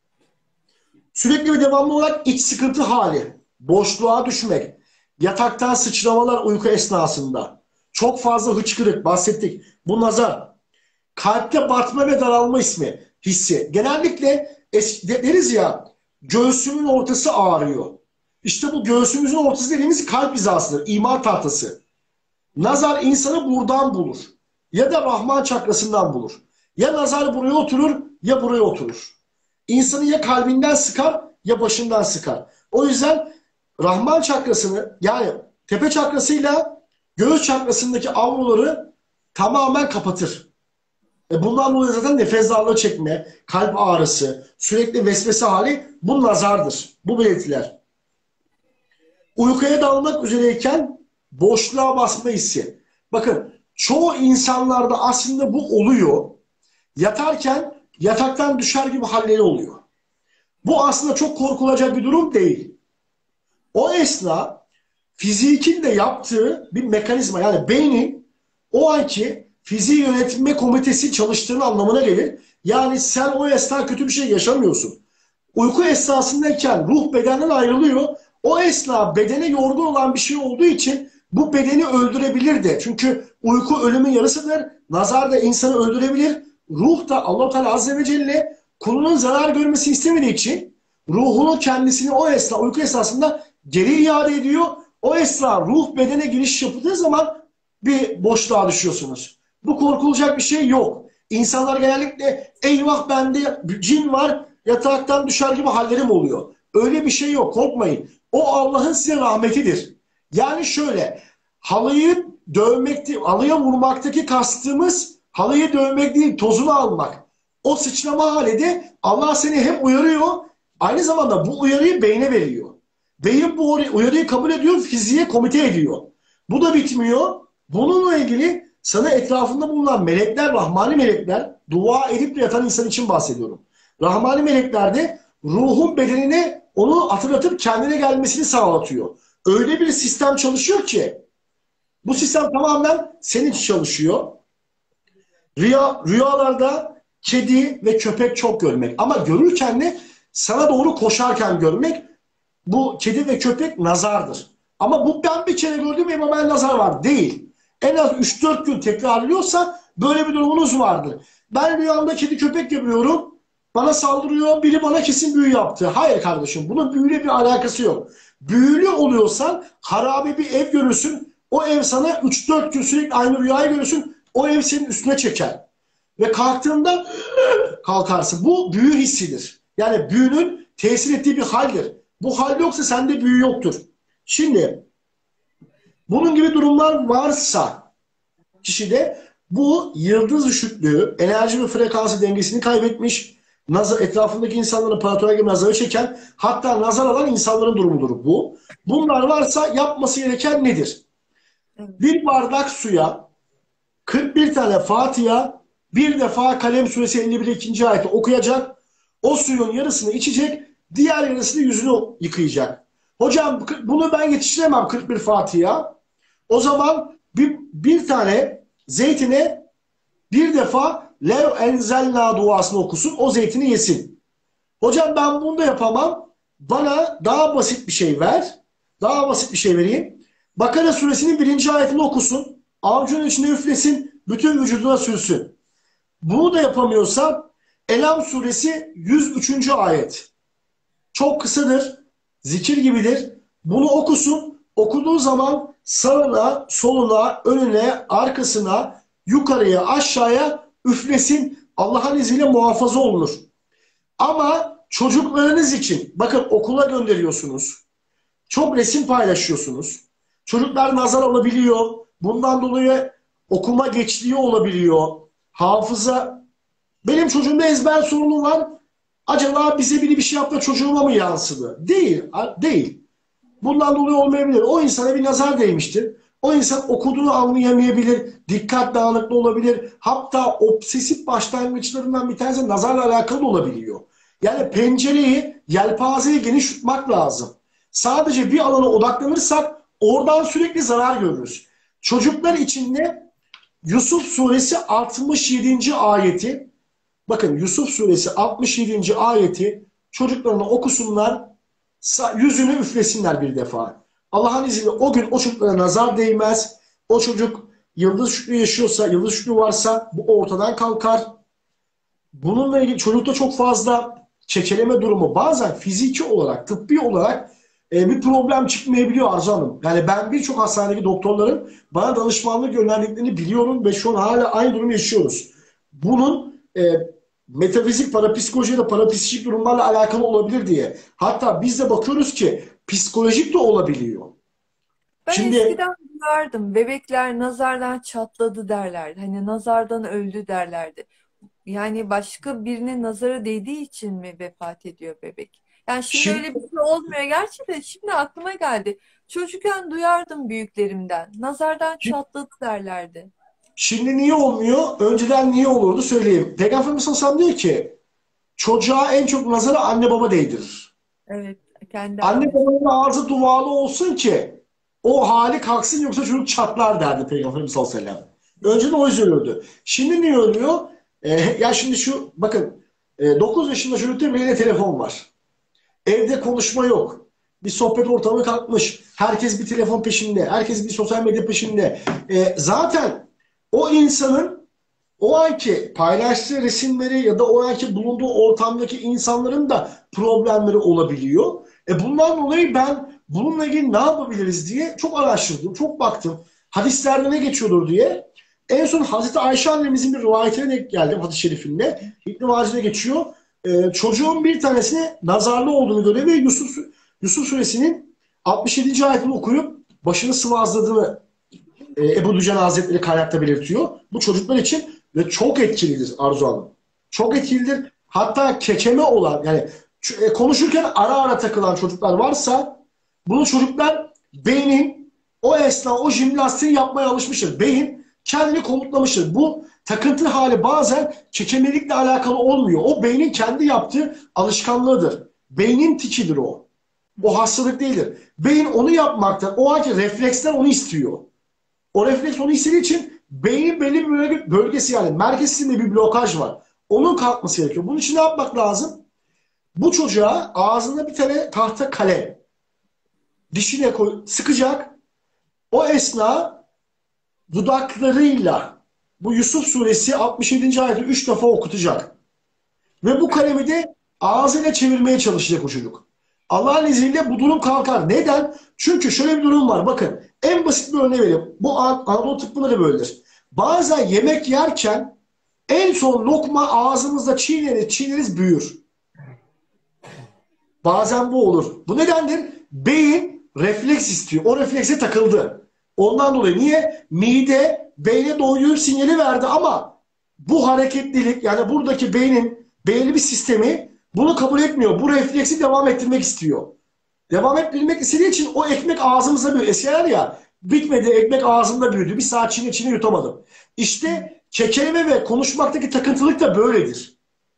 Sürekli ve devamlı olarak iç sıkıntı hali, boşluğa düşmek, yataktan sıçramalar uyku esnasında, çok fazla hıçkırık bahsettik. Bu nazar. kalpte batma ve daralma hissi. Genellikle deriz ya, göğsümün ortası ağrıyor. İşte bu göğsümüzün ortası dediğimiz kalp hizasıdır, imar tahtası. Nazar insanı buradan bulur. Ya da Rahman çakrasından bulur. Ya nazar buraya oturur ya buraya oturur. İnsanı ya kalbinden sıkar ya başından sıkar. O yüzden Rahman çakrasını, yani tepe çakrasıyla göğüs çakrasındaki avluları tamamen kapatır. Bundan dolayı zaten nefes darlığı çekme, kalp ağrısı, sürekli vesvese hali, bu nazardır. Bu belirtiler. Uykuya dalmak üzereyken boşluğa basma hissi. Bakın, çoğu insanlarda aslında bu oluyor. Yatarken yataktan düşer gibi halleri oluyor. Bu aslında çok korkulacak bir durum değil. O esna fizikin de yaptığı bir mekanizma, yani beynin o anki fiziği yönetme komitesi çalıştığını anlamına gelir. Yani sen o esna kötü bir şey yaşamıyorsun. Uyku esnasındayken ruh bedenden ayrılıyor. O esna bedene yorgun olan bir şey olduğu için bu bedeni öldürebilir de. Çünkü uyku ölümün yarısıdır. Nazar da insanı öldürebilir. Ruh da Allah-u Teala Azze ve Celle kulunun zarar görmesi istemediği için ruhunun kendisini o uyku esnasında geri iade ediyor. O esna ruh bedene giriş yapıldığı zaman bir boşluğa düşüyorsunuz. Bu korkulacak bir şey yok. İnsanlar genellikle eyvah bende cin var, yataktan düşer gibi hallerim oluyor. Öyle bir şey yok, korkmayın. O Allah'ın size rahmetidir. Yani şöyle, halıya vurmaktaki kastımız halıyı dövmek değil, tozunu almak. O sıçrama hali de Allah seni hem uyarıyor, aynı zamanda bu uyarıyı beyne veriyor. Beyin bu uyarıyı kabul ediyor, fiziğe komite ediyor. Bu da bitmiyor. Bununla ilgili sana etrafında bulunan melekler, rahmani melekler, dua edip de yatan insan için bahsediyorum. Rahmani melekler de ruhun bedenine onu hatırlatıp kendine gelmesini sağlatıyor. Öyle bir sistem çalışıyor ki, bu sistem tamamen senin için çalışıyor. Rüyalarda kedi ve köpek çok görmek. Ama görürken de sana doğru koşarken görmek, bu kedi ve köpek nazardır. Ama bu ben bir kere gördüm ama ben nazar var. Değil. En az 3-4 gün tekrarlıyorsa böyle bir durumunuz vardır. Ben rüyamda kedi köpek görüyorum. Bana saldırıyor. Biri bana kesin büyü yaptı. Hayır kardeşim. Bunun büyüyle bir alakası yok. Büyülü oluyorsan harabe bir ev görürsün. O ev sana 3-4 gün sürekli aynı rüyayı görürsün. O ev senin üstüne çeker. Ve kalktığında kalkarsın. Bu büyü hissidir. Yani büyünün tesir ettiği bir haldir. Bu hal yoksa sende büyü yoktur. Şimdi bunun gibi durumlar varsa kişide bu yıldız üşüklüğü, enerji ve frekansı dengesini kaybetmiş, etrafındaki insanların paratora gibi nazarı çeken, hatta nazar alan insanların durumudur bu. Bunlar varsa yapması gereken nedir? Bir bardak suya 41 tane Fatiha, bir defa Kalem Suresi 51. 2. ayeti okuyacak. O suyun yarısını içecek, diğer yarısını yüzünü yıkayacak. Hocam bunu ben yetiştiremem 41 Fatiha. O zaman bir tane zeytine bir defa Lev enzelna duasını okusun, o zeytini yesin. Hocam ben bunu da yapamam. Bana daha basit bir şey ver. Daha basit bir şey vereyim. Bakara suresinin 1. ayetini okusun. Avucunun içine üflesin. Bütün vücuduna sürsün. Bunu da yapamıyorsa Elham suresi 103. ayet. Çok kısadır. Zikir gibidir. Bunu okusun. Okuduğu zaman sağına, soluna, önüne, arkasına, yukarıya, aşağıya üflesin. Allah'ın izniyle muhafaza olunur. Ama çocuklarınız için, bakın okula gönderiyorsunuz. Çok resim paylaşıyorsunuz. Çocuklar nazar alabiliyor. Bundan dolayı okuma geçtiği olabiliyor. Hafıza. Benim çocuğumda ezber sorunu var. Acaba bize biri bir şey yaptı çocuğuma mı yansıdı? Değil. Değil. Bundan dolayı olmayabilir. O insana bir nazar değmiştir. O insan okuduğunu anlayamayabilir. Dikkat dağınıklığı olabilir. Hatta obsesif başlangıçlarından bir tanesi nazarla alakalı olabiliyor. Yani pencereyi, yelpazeyi geniş tutmak lazım. Sadece bir alana odaklanırsak oradan sürekli zarar görürüz. Çocuklar içinde Yusuf suresi 67. ayeti, bakın Yusuf suresi 67. ayeti çocuklarına okusunlar, yüzünü üflesinler bir defa. Allah'ın izniyle o gün o çocuklara nazar değmez. O çocuk yıldız şükrü yaşıyorsa, yıldız şükrü varsa bu ortadan kalkar. Bununla ilgili çocukta çok fazla çekeleme durumu, bazen fiziki olarak, tıbbi olarak bir problem çıkmayabiliyor Arzu Hanım. Yani ben birçok hastanedeki doktorların bana danışmanlık yönlendiklerini biliyorum ve şu an hala aynı durumu yaşıyoruz. Bunun metafizik, parapsikoloji ya da parapsikik durumlarla alakalı olabilir diye. Hatta biz de bakıyoruz ki psikolojik de olabiliyor. Ben Şimdi eskiden duyardım. Bebekler nazardan çatladı derlerdi. Hani nazardan öldü derlerdi. Yani başka birinin nazara değdiği için mi vefat ediyor bebek? Yani şimdi şimdi öyle bir şey olmuyor. Gerçekten şimdi aklıma geldi. Çocukken duyardım büyüklerimden. Nazardan çatladı derlerdi. şimdi niye olmuyor? Önceden niye olurdu söyleyeyim. Peygamber Efendimiz Aleyhisselam diyor ki çocuğa en çok nazarı anne baba değdirir. Evet, kendi Anne annesi. babanın ağzı dualı olsun ki o hali kalksın yoksa çocuk çatlar derdi Peygamber Efendimiz sallallahu aleyhi ve sellem. Önceden o yüzden ölürdü. Şimdi niye ölüyor? Ya şimdi şu bakın 9 yaşında çocukta bile telefon var. Evde konuşma yok. Bir sohbet ortamı kalkmış. Herkes bir telefon peşinde. Herkes bir sosyal medya peşinde. Zaten o insanın o anki paylaştığı resimleri ya da o anki bulunduğu ortamdaki insanların da problemleri olabiliyor. Bundan dolayı ben bununla ilgili ne yapabiliriz diye çok araştırdım, çok baktım. Hadislerde ne geçiyordur diye. En son Hazreti Ayşe annemizin bir rivayetine denk geldim hadis-i şerifinde. İbn-i Mace'de geçiyor. Çocuğun bir tanesine nazarlı olduğunu görüyor ve Yusuf suresinin 67. ayetini okuyup başını sıvazladığını Ebu Dücan Hazretleri kaynakta belirtiyor. Bu çocuklar için ve çok etkilidir Arzu Hanım. Çok etkilidir. Hatta kekeme olan yani konuşurken ara ara takılan çocuklar varsa bunu çocuklar beynin o esna o jimnastiği yapmaya alışmıştır. Beyin kendini komutlamıştır. Bu takıntı hali bazen kekemelikle alakalı olmuyor. O beynin kendi yaptığı alışkanlığıdır. Beynin tikidir o. O hastalık değildir. Beyin onu yapmaktan, o anki refleksler onu istiyor. O refleks onu istediği için beynin belli bir bölgesi yani merkezinde bir blokaj var. Onun kalkması gerekiyor. Bunun için ne yapmak lazım? Bu çocuğa ağzına bir tane tahta kalem dişine koy, sıkacak. O esna dudaklarıyla bu Yusuf suresi 67. ayeti 3 defa okutacak. Ve bu kalemi de ağzıyla çevirmeye çalışacak o çocuk. Allah'ın izniyle bu durum kalkar. Neden? Çünkü şöyle bir durum var. Bakın en basit bir örneği vereyim. Bu Anadolu tıbbında da böyledir. Bazen yemek yerken en son lokma ağzımızda çiğneriz büyür. Bazen bu olur. Bu nedendir? Beyin refleks istiyor. O reflekse takıldı. Ondan dolayı niye? Mide beyne doyduğu sinyali verdi ama bu hareketlilik yani buradaki beynin belirli bir sistemi bunu kabul etmiyor. Bu refleksi devam ettirmek istiyor. Devam ettirmek istediği için o ekmek ağzımızda büyüyor. Eskiler ya bitmedi ekmek ağzımda büyüdü. Bir saat içine yutamadım. İşte kekeleme ve konuşmaktaki takıntılık da böyledir.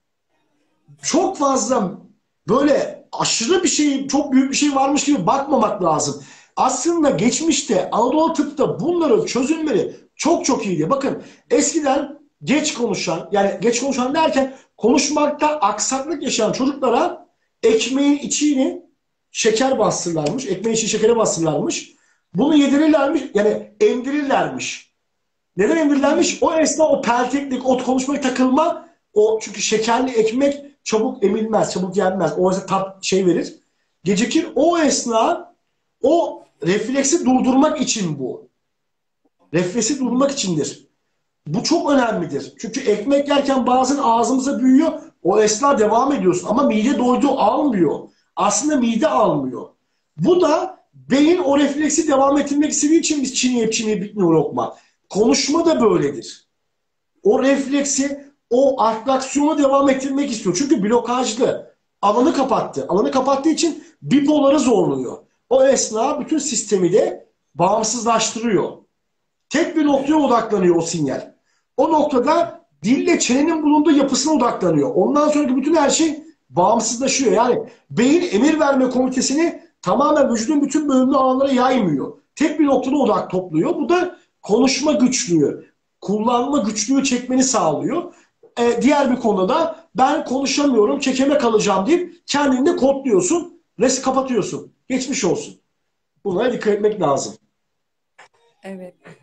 Çok fazla böyle aşırı bir şey, çok büyük bir şey varmış gibi bakmamak lazım. Aslında geçmişte Anadolu tıpta bunların çözümleri çok çok iyiydi. Bakın eskiden geç konuşan, yani geç konuşan derken konuşmakta aksaklık yaşayan çocuklara ekmeğin içini şeker bastırırlarmış. Ekmeğin içine şekere bastırırlarmış. Bunu yedirirlermiş, yani emdirirlermiş. Neden emdirirlermiş? O esna o pelteklik, o konuşmaya takılma, o çünkü şekerli ekmek çabuk emilmez, çabuk yenmez. O esna tat şey verir. Gecikir. O esna o refleksi durdurmak için bu. Refleksi durdurmak içindir. Bu çok önemlidir. Çünkü ekmek yerken bazen ağzımıza büyüyor. O esna devam ediyorsun. Ama mide doyduğu almıyor. Aslında mide almıyor. Bu da beyin o refleksi devam ettirmek istediği için biz çiğneyip bitmiyor lokma. Konuşma da böyledir. O refleksi, o atraksiyonu devam ettirmek istiyor. Çünkü blokajlı. Alanı kapattı. Alanı kapattığı için bipoları zorluyor. O esna bütün sistemi de bağımsızlaştırıyor. Tek bir noktaya odaklanıyor o sinyal. O noktada dille çenenin bulunduğu yapısına odaklanıyor. Ondan sonraki bütün her şey bağımsızlaşıyor. Yani beyin emir verme komitesini tamamen vücudun bütün bölümlü alanlara yaymıyor. Tek bir noktada odak topluyor. Bu da konuşma güçlüğü, kullanma güçlüğü çekmeni sağlıyor. Diğer bir konuda ben konuşamıyorum, kekeme kalacağım deyip kendini de kodluyorsun, kapatıyorsun. Geçmiş olsun. Bunlara dikkat etmek lazım. Evet.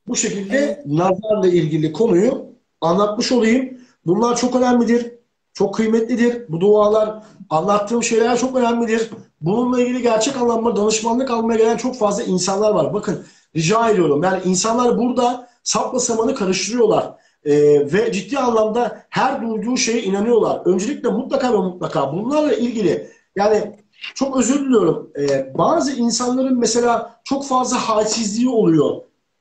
Bu Evet. şekilde nazarla ilgili konuyu anlatmış olayım. Bunlar çok önemlidir. Çok kıymetlidir. Bu dualar, anlattığım şeyler çok önemlidir. Bununla ilgili gerçek anlamda danışmanlık almaya gelen çok fazla insanlar var. Bakın rica ediyorum. Yani insanlar burada sapla samanı karıştırıyorlar. Ve ciddi anlamda her duyduğu şeye inanıyorlar. Öncelikle mutlaka ve mutlaka bunlarla ilgili yani çok özür diliyorum. Bazı insanların mesela çok fazla halsizliği oluyor.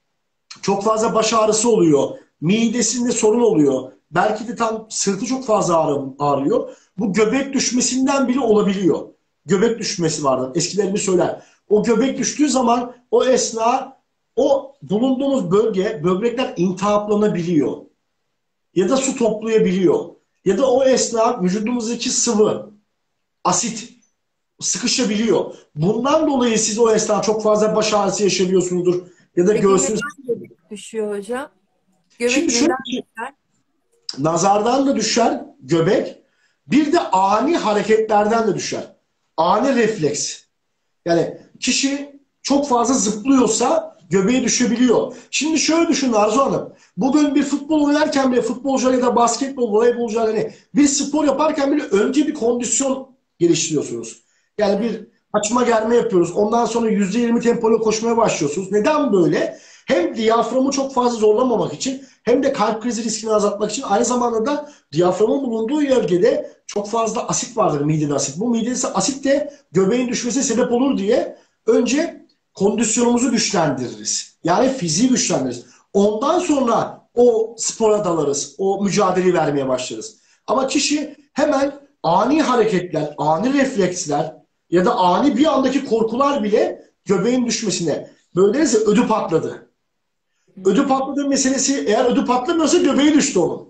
Çok fazla baş ağrısı oluyor. Midesinde sorun oluyor. Belki de tam sırtı çok fazla ağrıyor. Bu göbek düşmesinden bile olabiliyor. Göbek düşmesi vardır. Eskilerimiz söyler. O göbek düştüğü zaman o esna o bulunduğumuz böbrekler iltihaplanabiliyor. Ya da su toplayabiliyor. Ya da o esna vücudumuzdaki sıvı, asit sıkışabiliyor. Bundan dolayı siz o esna çok fazla baş ağrısı yaşıyorsunuzdur. Ya da Peki göğsünüz. neden göbek düşüyor hocam? Göbek Şimdi şöyle neden bir şey, düşer? nazardan da düşer göbek. Bir de ani hareketlerden de düşer. Ani refleks. Yani kişi çok fazla zıplıyorsa göbeğe düşebiliyor. Şimdi şöyle düşünün Arzu Hanım. Bugün bir futbol oynarken bile futbolcular ya da basketbol, voleybolcular hani bir spor yaparken bile önce bir kondisyon geliştiriyorsunuz. Yani bir açma germe yapıyoruz. Ondan sonra %20 tempoyla koşmaya başlıyorsunuz. Neden böyle? Hem diyaframı çok fazla zorlamamak için hem de kalp krizi riskini azaltmak için aynı zamanda da diyaframın bulunduğu bölgede çok fazla asit vardır, midede asit. Bu midede asit de göbeğin düşmesine sebep olur diye önce kondisyonumuzu güçlendiririz. Yani fiziği güçlendiririz. Ondan sonra o spora dalarız, o mücadeleyi vermeye başlarız. Ama kişi hemen ani hareketler, ani refleksler ya da ani bir andaki korkular bile göbeğin düşmesine. Böyle deriz ya ödü patladı. Ödü patladı meselesi eğer ödü patlamıyorsa göbeği düştü onun.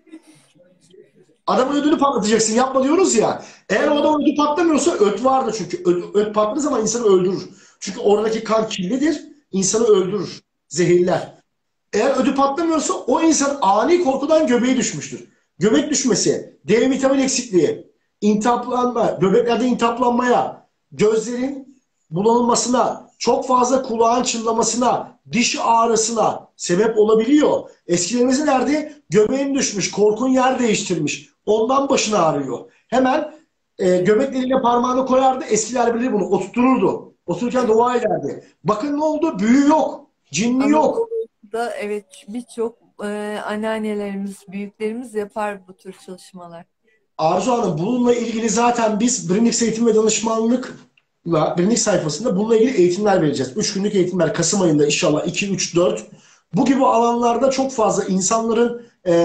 Adamın ödünü patlatacaksın yapma diyoruz ya. Eğer o Evet. adam ödü patlamıyorsa öt vardır çünkü. Öt patladığı zaman insanı öldürür. Çünkü oradaki kan kirlidir, insanı öldürür, zehirler. Eğer ödü patlamıyorsa o insan ani korkudan göbeği düşmüştür. Göbek düşmesi, D vitamin eksikliği, intihaplanma, böbreklerde intihaplanmaya, gözlerin bulanılmasına, çok fazla kulağın çınlamasına, diş ağrısına sebep olabiliyor. Eskilerimizin derdi göbeğin düşmüş, korkun yer değiştirmiş. Ondan başını ağrıyor. Hemen göbekleriyle parmağını koyardı. Eskiler bilir bunu. Oturtururdu. Otururken dua ederdi. Bakın ne oldu? Büyü yok. Cinli yok. Anadolu'da evet birçok anneannelerimiz, büyüklerimiz yapar bu tür çalışmalar. Arzu Hanım bununla ilgili zaten biz Brindix Eğitim ve Danışmanlık'la Brindix sayfasında bununla ilgili eğitimler vereceğiz. 3 günlük eğitimler Kasım ayında inşallah 2, 3, 4. Bu gibi alanlarda çok fazla insanların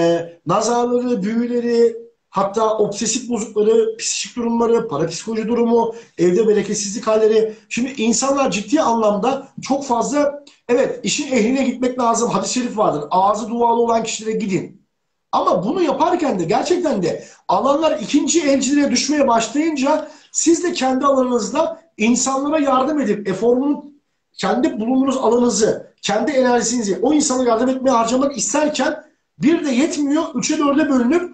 nazarları, büyüleri, hatta obsesif bozuklukları, psikik durumları, parapsikoloji durumu, evde bereketsizlik halleri. Şimdi insanlar ciddi anlamda çok fazla evet işin ehline gitmek lazım. Hadis-i şerif vardır. Ağzı dualı olan kişilere gidin. Ama bunu yaparken de gerçekten de alanlar ikinci elcilere düşmeye başlayınca siz de kendi alanınızda insanlara yardım edip eforunu kendi bulunduğunuz alanınızı, kendi enerjinizi o insana yardım etmeye harcamak isterken bir de yetmiyor. Üçe dörde bölünüp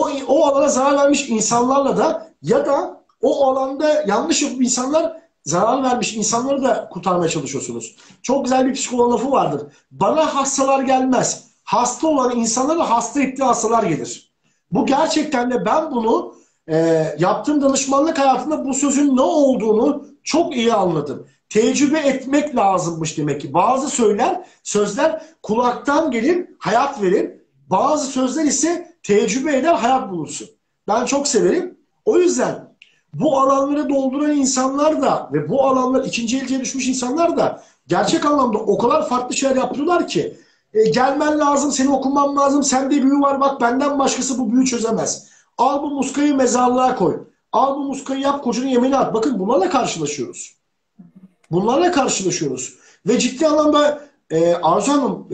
o alana zarar vermiş insanlarla da ya da o alanda yanlış yapıp insanlar zarar vermiş insanları da kurtarmaya çalışıyorsunuz. Çok güzel bir psikolog lafı vardır. Bana hastalar gelmez. Hasta olan insanlara hasta ettiği hastalar gelir. Bu gerçekten de ben bunu yaptığım danışmanlık hayatında bu sözün ne olduğunu çok iyi anladım. Tecrübe etmek lazımmış demek ki. Bazı sözler kulaktan gelir, hayat verir. Bazı sözler ise tecrübe eder, hayat bulursun. Ben çok severim. O yüzden bu alanları dolduran insanlar da ve bu alanlar ikinci elciye düşmüş insanlar da gerçek anlamda o kadar farklı şeyler yapıyorlar ki gelmen lazım, seni okuman lazım, sende büyü var bak benden başkası bu büyü çözemez. Al bu muskayı mezarlığa koy. Al bu muskayı yap kocanın yemeğini at. Bakın bunlarla karşılaşıyoruz. Bunlarla karşılaşıyoruz. Ve ciddi anlamda Arzu Hanım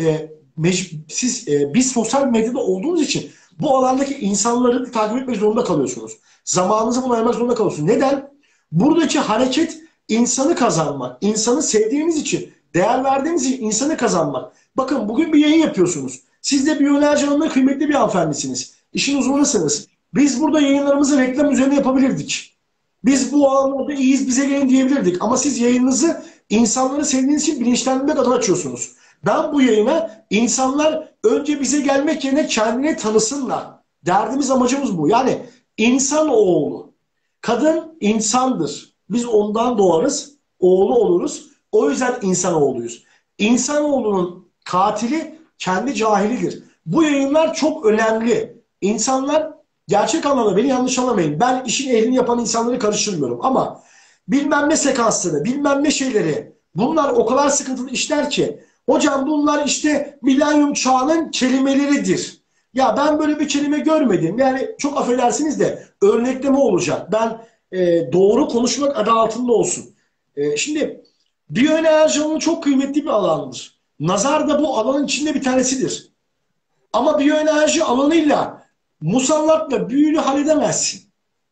biz sosyal medyada olduğumuz için bu alandaki insanları takip etmek zorunda kalıyorsunuz. Zamanınızı buna ayırmak zorunda kalıyorsunuz. Neden? Buradaki hareket insanı kazanmak. İnsanı sevdiğimiz için, değer verdiğimiz için insanı kazanmak. Bakın bugün bir yayın yapıyorsunuz. Siz de Biyoner Hanım'la kıymetli bir hanımefendisiniz. İşin uzmanısınız. Biz burada yayınlarımızı reklam üzerine yapabilirdik. Biz bu alanlarda iyiyiz bize gelin diyebilirdik. Ama siz yayınınızı insanları sevdiğiniz için bilinçlendirmek adına açıyorsunuz. Ben bu yayına insanlar önce bize gelmek yerine kendini tanısınlar. Derdimiz, amacımız bu. Yani insanoğlu. Kadın insandır. Biz ondan doğarız, oğlu oluruz. O yüzden insanoğluyuz. İnsanoğlunun katili kendi cahilidir. Bu yayınlar çok önemli. İnsanlar gerçek anlamda, beni yanlış anlamayın. Ben işin ehlini yapan insanları karıştırmıyorum ama bilmem ne sekansları, bilmem ne şeyleri, bunlar o kadar sıkıntılı işler ki hocam bunlar işte milenyum çağının kelimeleridir. Ya ben böyle bir kelime görmedim. Yani çok affedersiniz de örnekleme olacak. Ben doğru konuşmak adı altında olsun. Şimdi biyoenerji alanı çok kıymetli bir alandır. Nazar da bu alanın içinde bir tanesidir. Ama biyoenerji alanıyla musallatla büyülü halledemezsin.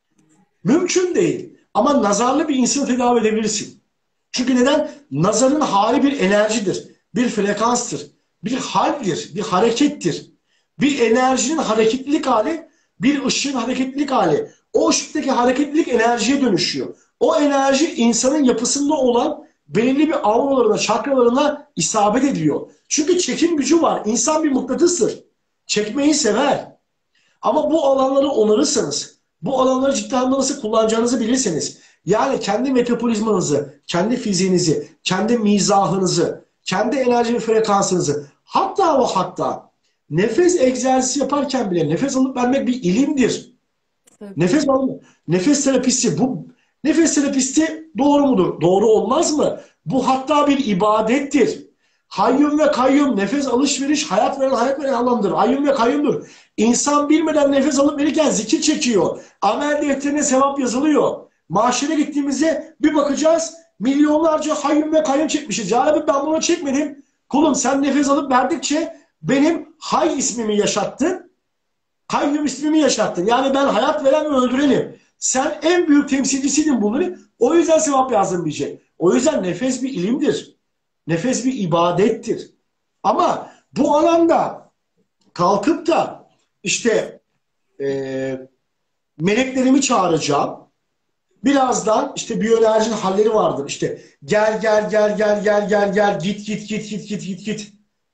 Mümkün değil. Ama nazarlı bir insanı tedavi edebilirsin. Çünkü neden? Nazarın hali bir enerjidir, bir frekanstır, bir haldir, bir harekettir. Bir enerjinin hareketlilik hali, bir ışığın hareketlilik hali. O ışıktaki hareketlilik enerjiye dönüşüyor. O enerji insanın yapısında olan belirli bir auralarına, çakralarına isabet ediyor. Çünkü çekim gücü var. İnsan bir mıknatıstır. Çekmeyi sever. Ama bu alanları onarırsanız, bu alanları ciddi anlamda nasıl kullanacağınızı bilirseniz, yani kendi metabolizmanızı, kendi fiziğinizi, kendi mizahınızı, kendi enerji ve frekansınızı, hatta nefes egzersizi yaparken bile nefes alıp vermek bir ilimdir. Tabii. Nefes alma, nefes terapisti, bu nefes terapisti doğru mudur? Doğru olmaz mı? Bu hatta bir ibadettir. Hayyum ve kayyum, nefes alışveriş, hayat veren Allah'dır. Hayyum ve kayyumdur. İnsan bilmeden nefes alıp verirken zikir çekiyor. Amel defterine sevap yazılıyor. Mahşere gittiğimizde bir bakacağız, milyonlarca hayyum ve kayyum çekmişiz. Ya Rabbi ben bunu çekmedim. Kulum sen nefes alıp verdikçe benim hay ismimi yaşattın. Kayyum ismimi yaşattın. Yani ben hayat veren ve öldürenim. Sen en büyük temsilcisiydin bunları. O yüzden sevap yazdın diyecek. O yüzden nefes bir ilimdir. Nefes bir ibadettir. Ama bu alanda kalkıp da işte meleklerimi çağıracağım. Birazdan işte biyoenerjinin halleri vardır. İşte gel git.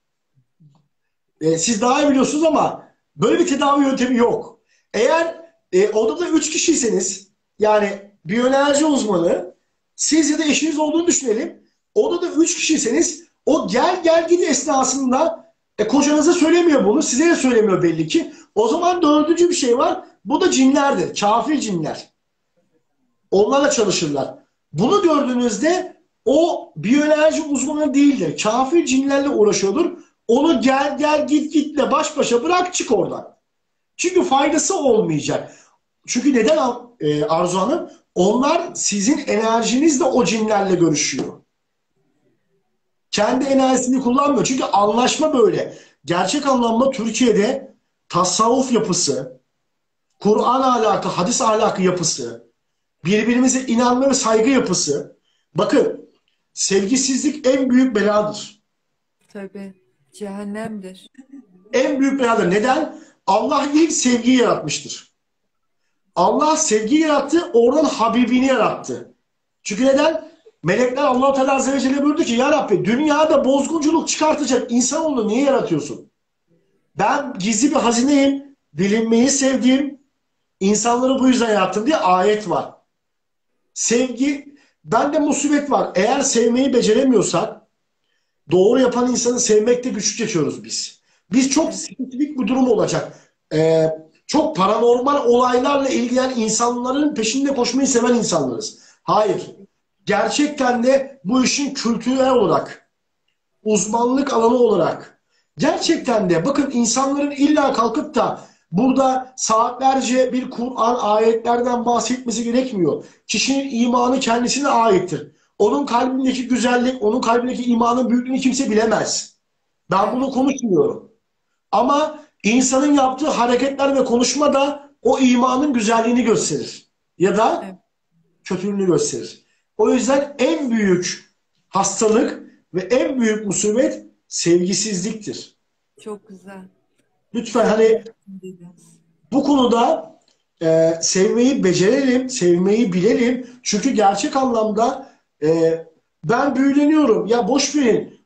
Siz daha iyi biliyorsunuz ama böyle bir tedavi yöntemi yok. Eğer odada 3 kişiyseniz yani biyoenerji uzmanı siz ya da eşiniz olduğunu düşünelim. Odada 3 kişiyseniz o gel git esnasında kocanıza söylemiyor bunu. Size de söylemiyor belli ki. O zaman dördüncü bir şey var. Bu da cinlerdir. Kafir cinler. Onlarla çalışırlar. Bunu gördüğünüzde o biyoenerji uzmanı değildir. Kafir cinlerle uğraşıyordur. Onu gel gitle baş başa bırak çık oradan. Çünkü faydası olmayacak. Çünkü neden Arzu Hanım? Onlar sizin enerjinizle o cinlerle görüşüyor. Kendi enerjisini kullanmıyor. Çünkü anlaşma böyle. Gerçek anlamda Türkiye'de tasavvuf yapısı, Kur'an ahlakı, hadis ahlakı yapısı, birbirimize inanma ve saygı yapısı. Bakın, sevgisizlik en büyük beladır. Tabii. Cehennemdir. En büyük beladır. Neden? Allah ilk sevgiyi yaratmıştır. Allah sevgiyi yarattı, oradan Habibini yarattı. Çünkü neden? Melekler Allah-u Teala Azze ve Celle buyurdu ki ya Rabbi dünyada bozgunculuk çıkartacak insanoğlunu niye yaratıyorsun? Ben gizli bir hazineyim, bilinmeyi sevdiğim insanları bu yüzden yarattım diye ayet var. Sevgi, bende musibet var. Eğer sevmeyi beceremiyorsak doğru yapan insanı sevmekte güçlük çekiyoruz biz. Biz çok spesifik bir durum olacak. Çok paranormal olaylarla ilgilenen insanların peşinde koşmayı seven insanlarız. Hayır. Gerçekten de bu işin kültürel olarak, uzmanlık alanı olarak, gerçekten de bakın insanların illa kalkıp da burada saatlerce bir Kur'an ayetlerden bahsetmesi gerekmiyor. Kişinin imanı kendisine aittir. Onun kalbindeki güzellik, onun kalbindeki imanın büyüklüğünü kimse bilemez. Ben bunu konuşmuyorum. Ama insanın yaptığı hareketler ve konuşma da o imanın güzelliğini gösterir. Ya da kötülüğünü gösterir. O yüzden en büyük hastalık ve en büyük musibet sevgisizliktir. Çok güzel. Lütfen hani bu konuda sevmeyi becerelim, sevmeyi bilelim. Çünkü gerçek anlamda ben büyüleniyorum. Ya boş verin.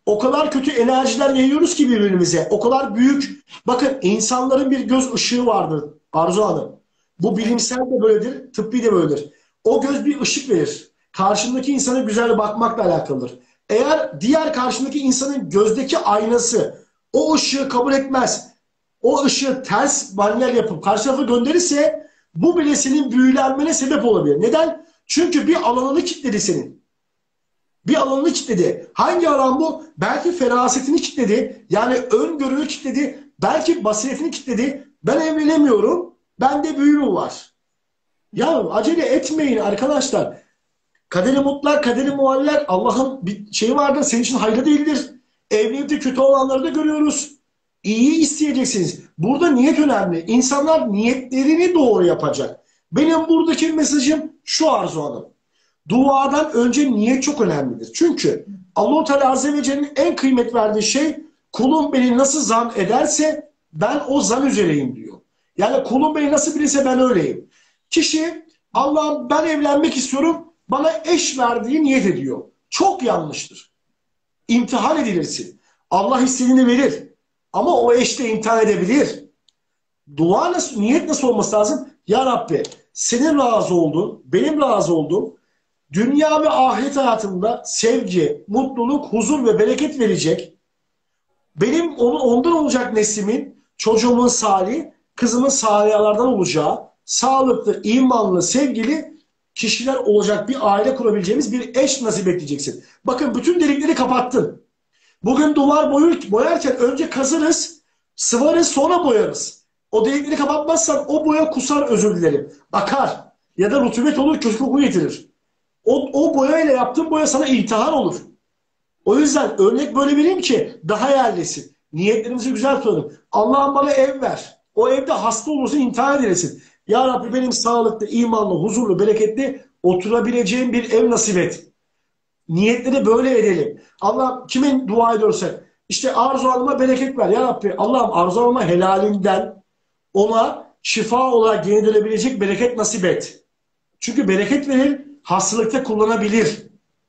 O kadar kötü enerjiler yayıyoruz ki birbirimize. O kadar büyük. Bakın insanların bir göz ışığı vardır Arzu Hanım. Bu Evet. bilimsel de böyledir, tıbbi de böyledir. O göz bir ışık verir. Karşındaki insana güzel bakmakla alakalıdır. Eğer diğer karşındaki insanın gözdeki aynası o ışığı kabul etmez, o ışığı ters manuel yapıp karşı tarafa gönderirse bu bile senin büyülenmene sebep olabilir. Neden? Çünkü bir alanını kilitledi senin. Bir alanını kilitledi. Hangi alan bu? Belki ferasetini kilitledi. Yani öngörünü kilitledi. Belki basiretini kilitledi. Ben evlenemiyorum. Bende büyü mü var? Ya acele etmeyin arkadaşlar. Kaderi mutlak, kaderi muallak. Allah'ın bir şeyi vardır. Senin için hayırlı değildir. Evlilikte kötü olanları da görüyoruz. İyiyi isteyeceksiniz. Burada niyet önemli. İnsanlar niyetlerini doğru yapacak. Benim buradaki mesajım şu Arzu Hanım. Duadan önce niyet çok önemlidir. Çünkü Allah-u Teala Azze ve Celle'nin en kıymet verdiği şey kulum beni nasıl zan ederse ben o zan üzereyim diyor. Yani kulum beni nasıl bilirse ben öyleyim. Kişi Allah'ım ben evlenmek istiyorum bana eş verdiği niyet ediyor. Çok yanlıştır. İmtihan edilirsin. Allah istediğini verir. Ama o eş de imtihan edebilir. Dua nasıl, niyet nasıl olması lazım? Ya Rabbi senin razı olduğun, benim razı olduğum dünya ve ahiret hayatımda sevgi, mutluluk, huzur ve bereket verecek. Benim ondan olacak neslimin, çocuğumun salih, kızımın salihalardan olacağı, sağlıklı, imanlı, sevgili kişiler olacak bir aile kurabileceğimiz bir eş nasip edeceksin. Bakın bütün delikleri kapattın. Bugün duvar boyarken önce kazırız, sıvarız, sonra boyarız. O delikleri kapatmazsan o boya kusar, özür dilerim. Akar ya da rutubet olur, kötü koku getirir. O boyayla yaptığın boya sana imtihan olur. O yüzden örnek böyle vereyim ki daha yerlesin. Niyetlerimizi güzel tutalım. Allah'ım bana ev ver. O evde hasta olursa imtihan edilesin. Ya Rabbi benim sağlıklı, imanlı, huzurlu, bereketli oturabileceğim bir ev nasip et. Niyetleri böyle edelim. Allah kimin dua ediyorsa işte Arzu Hanım'a bereket ver. Ya Rabbi Allah'ım Arzu Hanım'a helalinden ona şifa olarak geri dönebilecek bereket nasip et. Çünkü bereket verir, hastalıkta kullanabilir.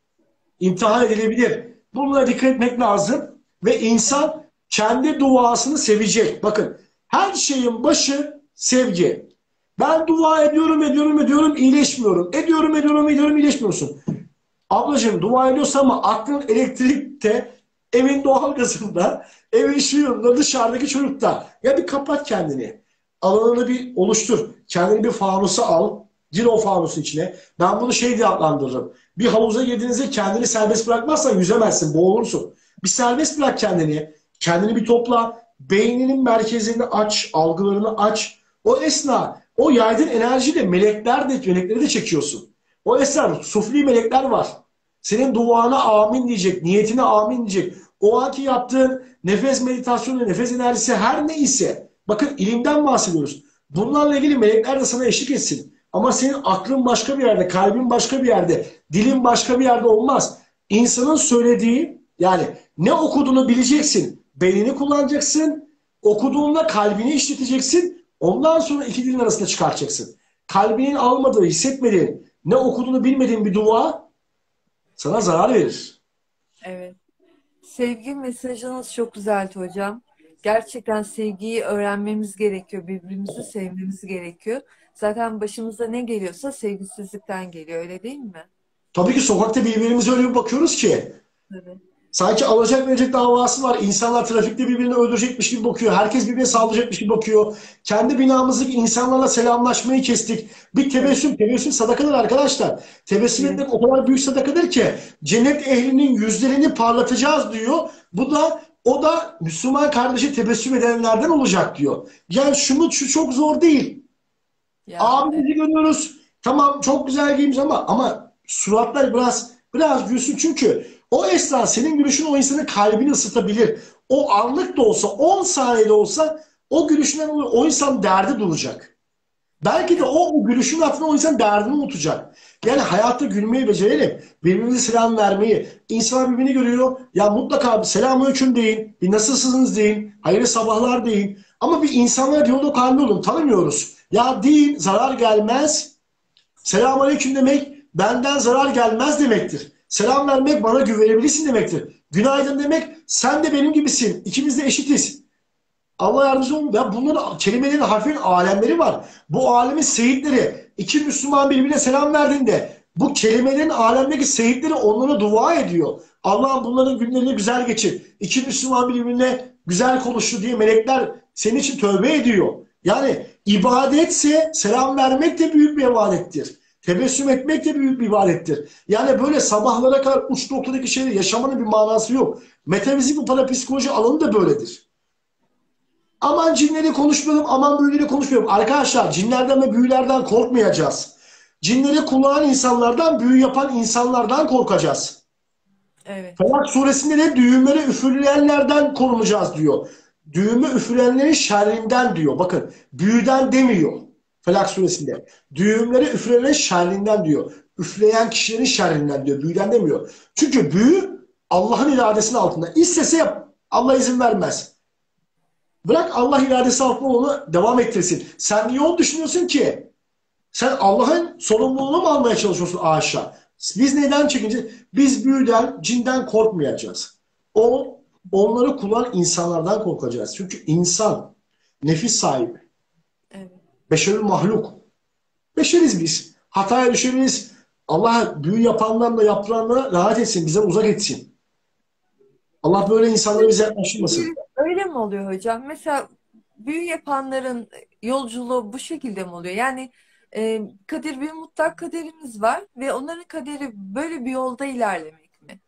İmtihan edilebilir. Bunlara dikkat etmek lazım. Ve insan kendi duasını sevecek. Bakın her şeyin başı sevgi. Ben dua ediyorum, iyileşmiyorum. Ediyorum, iyileşmiyorsun. Ablacığım dua ediyorsun ama aklın elektrikte, evin doğalgazında, evin şuyunda, dışarıdaki çocukta. Ya bir kapat kendini. Alanını bir oluştur. Kendini bir fanusa al. Gir o fanusun içine. Ben bunu şey diye adlandırırım. Bir havuza girdiğinizde kendini serbest bırakmazsan yüzemezsin, boğulursun. Bir serbest bırak kendini. Kendini bir topla. Beyninin merkezini aç, algılarını aç. O esna, o yaydığın enerjiyle melekleri de çekiyorsun. O esna sufli melekler var. Senin duana amin diyecek, niyetine amin diyecek. O anki yaptığın nefes meditasyonu, nefes enerjisi her neyse. Bakın ilimden bahsediyoruz. Bunlarla ilgili melekler de sana eşlik etsin. Ama senin aklın başka bir yerde, kalbin başka bir yerde, dilin başka bir yerde olmaz. İnsanın söylediği, yani ne okuduğunu bileceksin. Beynini kullanacaksın. Okuduğunda kalbini işleteceksin. Ondan sonra iki dilin arasında çıkartacaksın. Kalbinin almadığı, hissetmediğin, ne okuduğunu bilmediğin bir dua sana zarar verir. Evet. Sevgi mesajınız çok güzeldi hocam. Gerçekten sevgiyi öğrenmemiz gerekiyor. Birbirimizi sevmemiz gerekiyor. Zaten başımıza ne geliyorsa sevgisizlikten geliyor. Öyle değil mi? Tabii ki sokakta birbirimize öyle bir bakıyoruz ki. Evet. Sanki alacak verecek davası var. İnsanlar trafikte birbirini öldürecekmiş gibi bakıyor. Herkes birbirine saldıracakmış gibi bakıyor. Kendi binamızdaki insanlarla selamlaşmayı kestik. Bir Evet. tebessüm sadakadır arkadaşlar. Tebessüm Evet. etmek o kadar büyük sadakadır ki cennet ehlinin yüzlerini parlatacağız diyor. O da Müslüman kardeşi tebessüm edenlerden olacak diyor. Yani şu çok zor değil. Ya, Abimizi görüyoruz. Tamam çok güzel giymiş ama suratlar biraz gülsün çünkü o esnada senin gülüşün o insanın kalbini ısıtabilir. O anlık da olsa 10 saniyede olsa o gülüşünden o insan derdi duracak. Belki de o gülüşün altında o insan derdini unutacak. Yani hayatta gülmeyi becerelim. Birbirimize selam vermeyi. İnsanlar birbirini görüyor. Ya mutlaka bir selamünaleyküm deyin. Bir nasılsınız deyin. Hayırlı sabahlar deyin. Ama bir insanlara diyalog halinde olun. Tanımıyoruz. Ya deyin zarar gelmez. Selamünaleyküm demek benden zarar gelmez demektir. Selam vermek bana güvenebilirsin demektir. Günaydın demek sen de benim gibisin. İkimiz de eşitiz. Allah yardımcı olun. Ya bunların kelimelerin, harflerin alemleri var. Bu alemin seyitleri, iki Müslüman birbirine selam verdiğinde bu kelimelerin alemdeki seyitleri onlara dua ediyor. Allah'ım bunların günlerini güzel geçir. İki Müslüman birbirine güzel konuştu diye melekler senin için tövbe ediyor. Yani ibadetse selam vermek de büyük bir ibadettir. Tebessüm etmek de büyük bir ibadettir. Yani böyle sabahlara kadar uç noktadaki şeyleri yaşamanın bir manası yok. Metafizik ve parapsikoloji alanı da böyledir. Aman cinleri konuşmayalım, aman büyüleri konuşmayalım. Arkadaşlar cinlerden ve büyülerden korkmayacağız. Cinleri kullanan insanlardan, büyü yapan insanlardan korkacağız. Evet. Felak suresinde de düğümleri üfürleyenlerden korunacağız diyor. Düğümü üfürleyenlerin şerrinden diyor. Bakın büyüden demiyor Felak suresinde. Düğümleri üfürleyenlerin şerrinden diyor. Üfleyen kişilerin şerrinden diyor. Büyüden demiyor. Çünkü büyü Allah'ın iradesinin altında. İstese yap. Allah izin vermez. Bırak Allah iradesi altında onu devam ettirsin. Sen niye onu düşünüyorsun ki? Sen Allah'ın sorumluluğunu mu almaya çalışıyorsun aşağı? Biz neden çekince? Biz büyüden, cinden korkmayacağız. Onları kullanan insanlardan korkacağız. Çünkü insan, nefis sahibi, Evet. beşerül mahluk. Beşeriz biz. Hataya düşeriz. Allah büyü yapandan da yaptıranlara rahat etsin, bizden uzak etsin. Allah böyle insanları bize yaklaştırmasın. Öyle mi oluyor hocam? Mesela büyü yapanların yolculuğu bu şekilde mi oluyor? Yani kader bir mutlak kaderimiz var ve onların kaderi böyle bir yolda ilerlemek mi?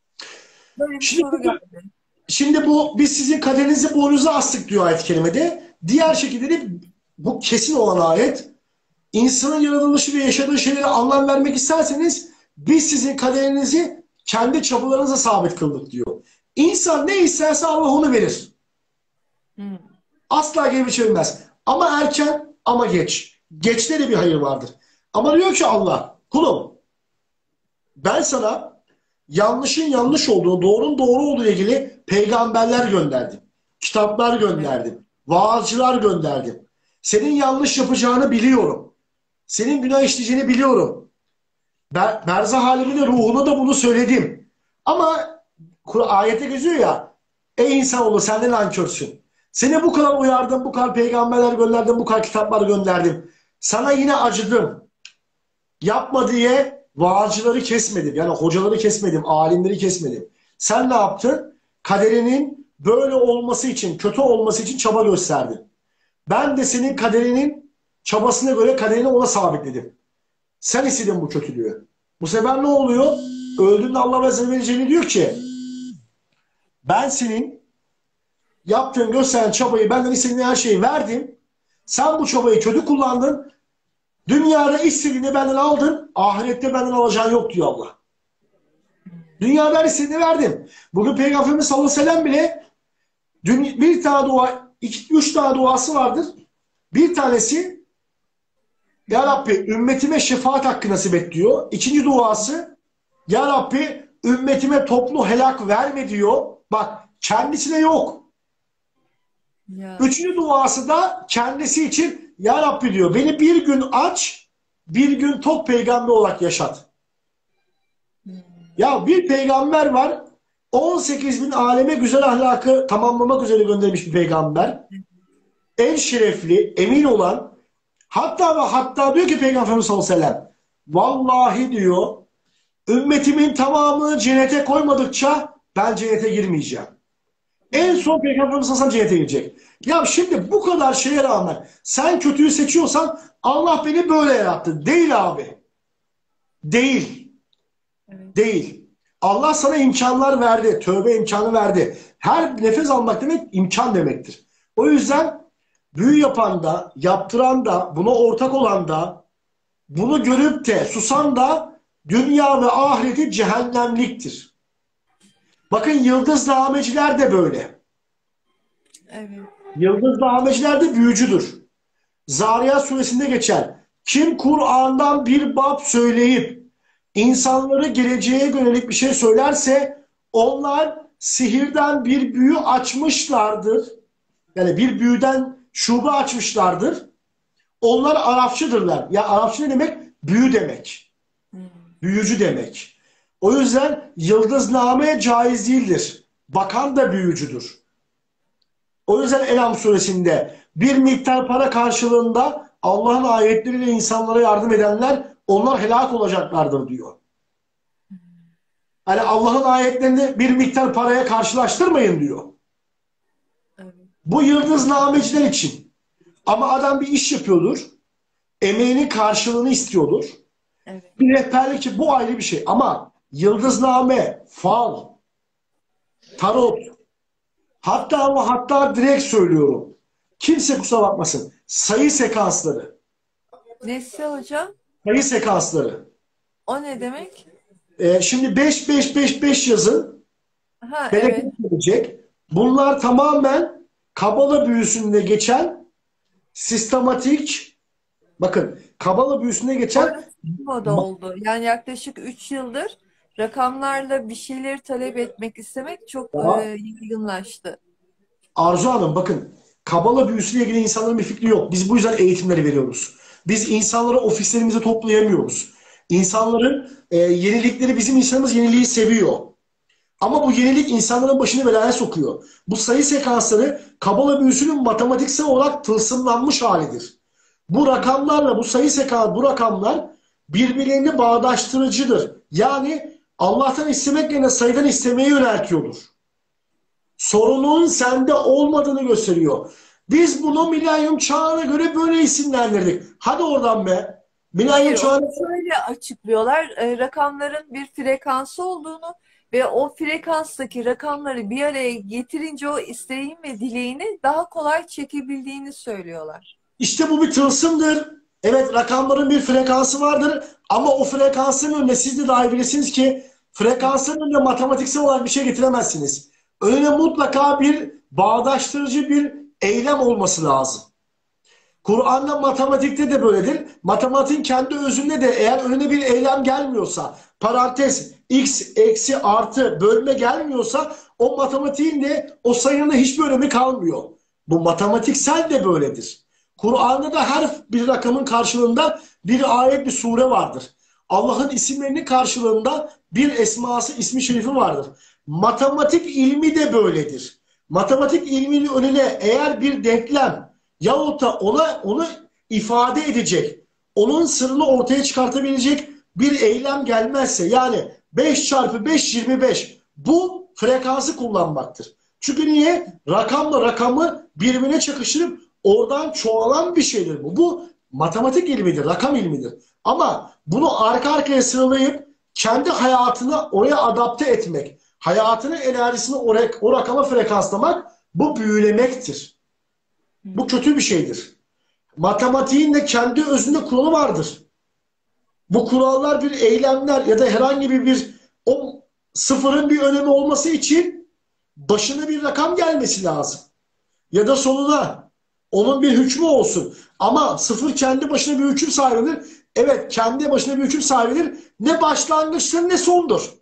Böyle bir Şimdi soru geldi. Şimdi biz sizin kaderinizi boynunuza astık diyor ayet-i kerimede. Diğer şekilde de bu kesin olan ayet. İnsanın yaratılışı ve yaşadığı şeylere anlam vermek isterseniz biz sizin kaderinizi kendi çabalarınıza sabit kıldık diyor. İnsan ne isterse Allah onu verir. Hmm. Asla geri çevirmez. Ama erken ama geç. Geçte de bir hayır vardır. Ama diyor ki Allah, kulum ben sana yanlışın yanlış olduğu, doğrunun doğru olduğu ile ilgili peygamberler gönderdim. Kitaplar Evet. gönderdim. Vaazcılar gönderdim. Senin yanlış yapacağını biliyorum. Senin günah işleyeceğini biliyorum. Berzah aleminin ruhuna da bunu söyledim. Ama ayete geçiyor ya, ey insanoğlu sen de nankörsün. Seni bu kadar uyardım, bu kadar peygamberler gönderdim, bu kadar kitaplar gönderdim. Sana yine acıdım. Yapma diye vaazcıları kesmedim. Yani hocaları kesmedim, alimleri kesmedim. Sen ne yaptın? Kaderinin böyle olması için, kötü olması için çaba gösterdin. Ben de senin kaderinin çabasına göre kaderini ona sabitledim. Sen istedin bu kötülüğü. Bu sefer ne oluyor? Öldüğünde Allah Azze ve Celle diyor ki ben senin yaptığın gösteren çabayı, benden istediğin her şeyi verdim. Sen bu çabayı kötü kullandın. Dünyada istediğini benden aldın. Ahirette benden alacağın yok diyor Allah. Dünyada her istediğini verdim. Bugün Peygamberimiz sallallahu aleyhi ve sellem bile bir tane dua, üç tane duası vardır. Bir tanesi Ya Rabbi ümmetime şefaat hakkı nasip et diyor. İkinci duası Ya Rabbi ümmetime toplu helak verme diyor. Bak kendisine yok. Ya. Üçüncü duası da kendisi için Ya Rabbi diyor beni bir gün aç, bir gün tok peygamber olarak yaşat. Hmm. Ya bir peygamber var 18 bin aleme güzel ahlakı tamamlamak üzere göndermiş bir peygamber. En şerefli, emin olan hatta ve hatta diyor ki Peygamberimiz sallallahu aleyhi ve sellem vallahi diyor ümmetimin tamamını cennete koymadıkça ben cennete girmeyeceğim. En son Peygamberimiz sallallahu aleyhi ve sellem cennete girecek. Ya şimdi bu kadar şeye rağmen sen kötüyü seçiyorsan Allah beni böyle yarattı. Değil abi. Değil. Evet. Değil. Allah sana imkanlar verdi. Tövbe imkanı verdi. Her nefes almak demek imkan demektir. O yüzden büyü yapan da, yaptıran da, buna ortak olan da, bunu görüp de susan da dünya ve ahireti cehennemliktir. Bakın yıldıznameciler de böyle. Evet. Yıldıznameciler de büyücüdür. Zariyat suresinde geçer. Kim Kur'an'dan bir bab söyleyip insanları geleceğe yönelik bir şey söylerse onlar sihirden bir büyü açmışlardır. Yani bir büyüden şube açmışlardır. Onlar Arapçıdırlar. Ya Arapça ne demek? Büyü demek. Hmm. Büyücü demek. O yüzden yıldızname caiz değildir. Bakan da büyücüdür. O yüzden En'am suresinde bir miktar para karşılığında Allah'ın ayetleriyle insanlara yardım edenler onlar helak olacaklardır diyor. Hani Allah'ın ayetlerini bir miktar paraya karşılaştırmayın diyor. Evet. Bu yıldıznameciler için. Ama adam bir iş yapıyordur. Emeğinin karşılığını istiyordur. Evet. Bir rehberlik, bu ayrı bir şey. Ama yıldızname, fal, tarot, hatta direkt söylüyorum. Kimse kusura bakmasın. Sayı sekansları. Nesi hocam? Sayı sekansları. O ne demek? Şimdi 5-5-5-5 yazın. Ha, Bereket evet. gelecek. Bunlar tamamen Kabala büyüsünde geçen sistematik, bakın Kabala büyüsünde geçen Orası moda oldu. Yani yaklaşık 3 yıldır rakamlarla bir şeyleri talep etmek istemek çok yaygınlaştı. Arzu Hanım, bakın Kabala büyüsüyle ilgili insanların bir fikri yok. Biz bu yüzden eğitimleri veriyoruz. Biz insanları ofislerimize toplayamıyoruz. İnsanların yenilikleri, bizim insanımız yeniliği seviyor. Ama bu yenilik insanların başını belaya sokuyor. Bu sayı sekansları Kabala büyüsünün matematiksel olarak tılsımlanmış halidir. Bu rakamlarla bu sayı sekansı, bu rakamlar birbirlerini bağdaştırıcıdır. Yani Allah'tan istemek yerine sayıdan istemeye yöneltiyordur. Sorunun sende olmadığını gösteriyor. Biz bunu milenyum çağına göre böyle isimlendirdik. Hadi oradan be. Milenyum Hayır, onu çağına... şöyle açıklıyorlar. Rakamların bir frekansı olduğunu ve o frekanstaki rakamları bir araya getirince o isteğin ve dileğini daha kolay çekebildiğini söylüyorlar. İşte bu bir tılsımdır. Evet, rakamların bir frekansı vardır. Ama o frekansın önüne siz de dahi bilirsiniz ki frekansın önüne matematiksel olarak bir şey getiremezsiniz. Önüne mutlaka bir bağdaştırıcı bir eylem olması lazım. Kur'an'da matematikte de böyledir. Matematiğin kendi özünde de eğer önüne bir eylem gelmiyorsa, parantez, x, eksi, artı, bölme gelmiyorsa o matematiğin de o sayının hiçbir önemi kalmıyor. Bu matematiksel de böyledir. Kur'an'da da her bir rakamın karşılığında bir ayet, bir sure vardır. Allah'ın isimlerinin karşılığında bir esması, ismi şerifi vardır. Matematik ilmi de böyledir. Matematik ilminin önüne eğer bir denklem yahut da onu ifade edecek, onun sırrını ortaya çıkartabilecek bir eylem gelmezse, yani 5 çarpı 5 25, bu frekansı kullanmaktır. Çünkü niye? Rakamla rakamı birbirine çakıştırıp oradan çoğalan bir şeydir bu. Bu matematik ilmidir, rakam ilmidir. Ama bunu arka arkaya sıralayıp kendi hayatını oraya adapte etmek, hayatının enerjisini o rakama frekanslamak, bu büyülemektir. Bu kötü bir şeydir. Matematiğin de kendi özünde kuralı vardır. Bu kurallar bir eylemler ya da herhangi bir o sıfırın bir önemi olması için başına bir rakam gelmesi lazım. Ya da sonuna onun bir hükmü olsun. Ama sıfır kendi başına bir hüküm sahibidir. Evet, kendi başına bir hüküm sahibidir. Ne başlangıçtır ne sondur.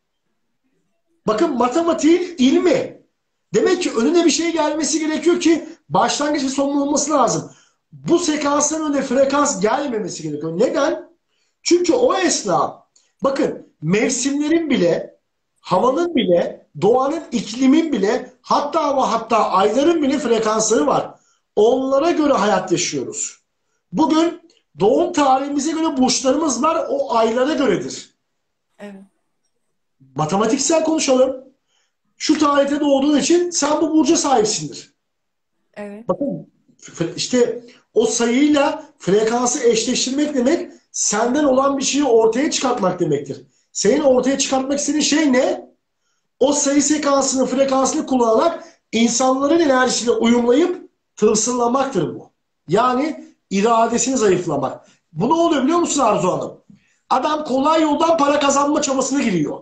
Bakın, matematiğin ilmi. Demek ki önüne bir şey gelmesi gerekiyor ki başlangıç ve sonun olması lazım. Bu sekansın önüne frekans gelmemesi gerekiyor. Neden? Çünkü o esna, bakın, mevsimlerin bile, havanın bile, doğanın, iklimin bile, hatta ve hatta ayların bile frekansları var. Onlara göre hayat yaşıyoruz. Bugün doğum tarihimize göre burçlarımız var, o aylara göredir. Evet. Matematiksel konuşalım. Şu tarihte doğduğun için sen bu burca sahipsindir. Evet. Bakın, işte o sayıyla frekansı eşleştirmek demek senden olan bir şeyi ortaya çıkartmak demektir. Senin ortaya çıkartmak istediğin şey ne? O sayı sekansını, frekansını kullanarak insanların enerjisiyle uyumlayıp tılsımlamaktır bu. Yani iradesini zayıflamak. Bu ne oluyor biliyor musun Arzu Hanım? Adam kolay yoldan para kazanma çabasına giriyor.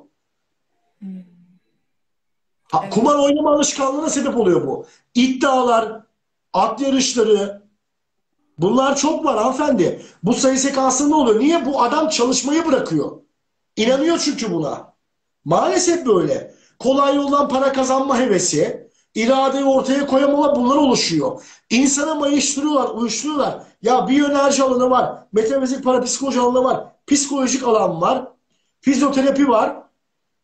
Evet. Kumar oynama alışkanlığına sebep oluyor bu. İddialar, at yarışları, bunlar çok var hanımefendi. Bu sayı sekansında ne oluyor? Niye? Bu adam çalışmayı bırakıyor. İnanıyor çünkü buna. Maalesef böyle. Kolay yoldan para kazanma hevesi, iradeyi ortaya koyamama, bunlar oluşuyor. İnsanı mayıştırıyorlar, uyuşturuyorlar. Ya bir enerji alanı var, metafizik parapsikoloji alanı var, psikolojik alan var, fizyoterapi var.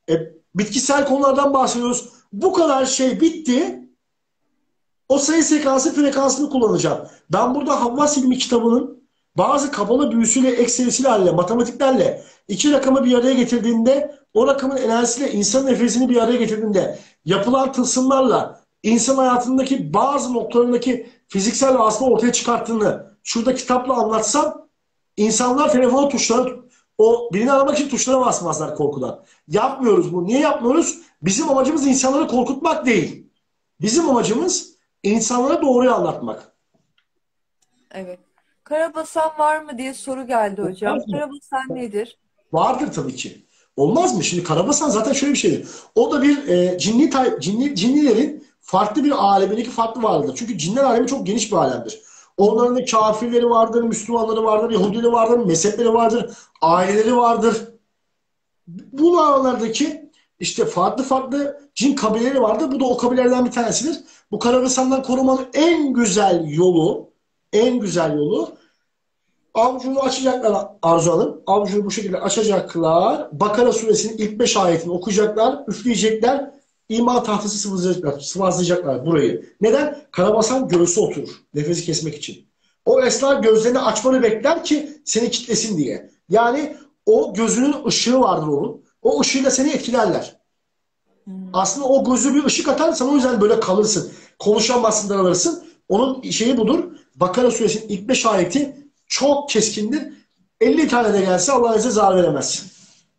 Bitkisel konulardan bahsediyoruz. Bu kadar şey bitti. O sayı sekansı frekansını kullanacağım. Ben burada Havva Silmi kitabının bazı Kabala büyüsüyle, ekserisiyle, matematiklerle iki rakamı bir araya getirdiğinde, o rakamın enerjisiyle insan nefesini bir araya getirdiğinde, yapılan tılsımlarla insan hayatındaki bazı noktalarındaki fiziksel vasıta ortaya çıkarttığını şurada kitapla anlatsam, insanlar telefon tuşlarına, o birini aramak için tuşlara basmazlar korkudan. Yapmıyoruz bunu. Niye yapmıyoruz? Bizim amacımız insanları korkutmak değil. Bizim amacımız insanlara doğruyu anlatmak. Evet. Karabasan var mı diye soru geldi hocam. Olmaz mı? Karabasan nedir? Vardır tabii ki. Olmaz mı? Şimdi Karabasan zaten şöyle bir şeydir. O da bir cinnilerin farklı bir alemindeki farklı varlığıdır. Çünkü cinler alemi çok geniş bir alemdir. Onların da kafirleri vardır, Müslümanları vardır, Yahudileri vardır, mezhepleri vardır, aileleri vardır. Bu alanlardaki işte farklı farklı cin kabileleri vardır. Bu da o kabilelerden bir tanesidir. Bu Karabasan'dan korumanın en güzel yolu avucunu açacaklar Arzu Hanım. Avucunu bu şekilde açacaklar. Bakara suresinin ilk 5 ayetini okuyacaklar, üfleyecekler. İman tahtası sıvazlayacaklar burayı. Neden? Karabasan göğsü oturur. Nefesi kesmek için. O esnada gözlerini açmanı bekler ki seni kitlesin diye. Yani o gözünün ışığı vardır onun. O ışığıyla seni etkilerler. Aslında o gözü bir ışık atar, sen o yüzden böyle kalırsın. Konuşamazsın, daralırsın. Onun şeyi budur. Bakara suresinin ilk 5 ayeti çok keskindir. 50 tane de gelse Allah size zarar veremez.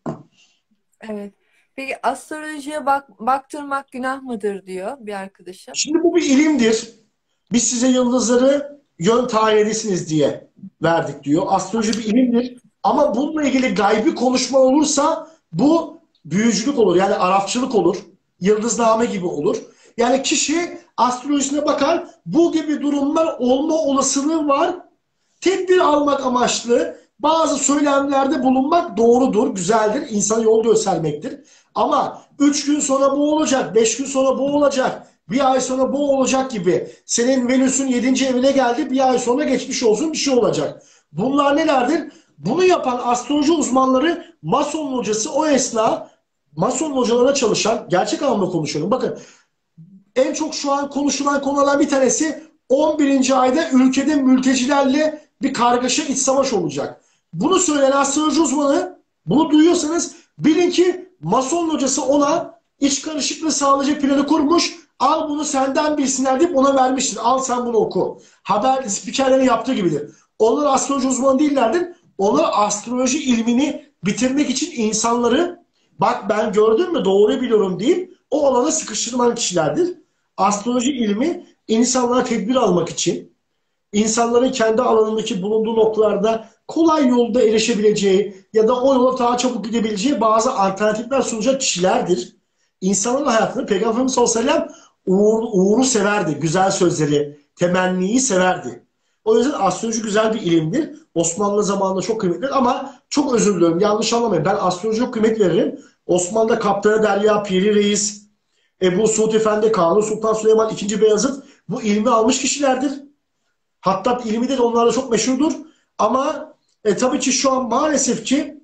Evet. Peki astrolojiye baktırmak günah mıdır diyor bir arkadaşım. Şimdi bu bir ilimdir. Biz size yıldızları yön tayin edesiniz diye verdik diyor. Astroloji bir ilimdir. Ama bununla ilgili gaybi konuşma olursa bu büyücülük olur. Yani Arapçılık olur. Yıldızname gibi olur. Yani kişi astrolojisine bakar. Bu gibi durumlar olma olasılığı var. Tedbir almak amaçlı bazı söylemlerde bulunmak doğrudur, güzeldir. İnsana yol göstermektir. Ama 3 gün sonra bu olacak, 5 gün sonra bu olacak, bir ay sonra bu olacak gibi. Senin Venüs'ün 7. evine geldi, bir ay sonra geçmiş olsun bir şey olacak. Bunlar nelerdir? Bunu yapan astroloji uzmanları Mason hocası o esna Mason hocalara çalışan, gerçek anlamda konuşuyorum. Bakın en çok şu an konuşulan konulardan bir tanesi 11. ayda ülkede mültecilerle bir kargaşa, iç savaş olacak. Bunu söyleyen astroloji uzmanı, bunu duyuyorsanız bilin ki Mason hocası ona iç karışıklığı sağlayacak planı kurmuş. Al bunu senden bilsinler deyip ona vermiştir. Al sen bunu oku. Haber spikerlerin yaptığı gibidir. Onlar astroloji uzmanı değillerdir. Onlar astroloji ilmini bitirmek için insanları bak ben gördün mü doğru biliyorum deyip o alana sıkıştırılan kişilerdir. Astroloji ilmi insanlara tedbir almak için, insanların kendi alanındaki bulunduğu noktalarda kolay yolda erişebileceği ya da o yola daha çabuk gidebileceği bazı alternatifler sunacak kişilerdir. İnsanların hayatını Peygamber Efendimiz sallallahu aleyhi ve sellem uğuru severdi. Güzel sözleri, temenniyi severdi. O yüzden astroloji güzel bir ilimdir. Osmanlı zamanında çok kıymetlidir ama çok özür diliyorum. Yanlış anlamayın. Ben astrolojiye çok kıymet veririm. Osmanlı'da Kaptanı Derya, Piri Reis, Ebu Suud Efendi, Kanuni Sultan Süleyman II. Beyazıt bu ilmi almış kişilerdir. Hattat ilmi de onlarla çok meşhurdur. Ama tabii ki şu an maalesef ki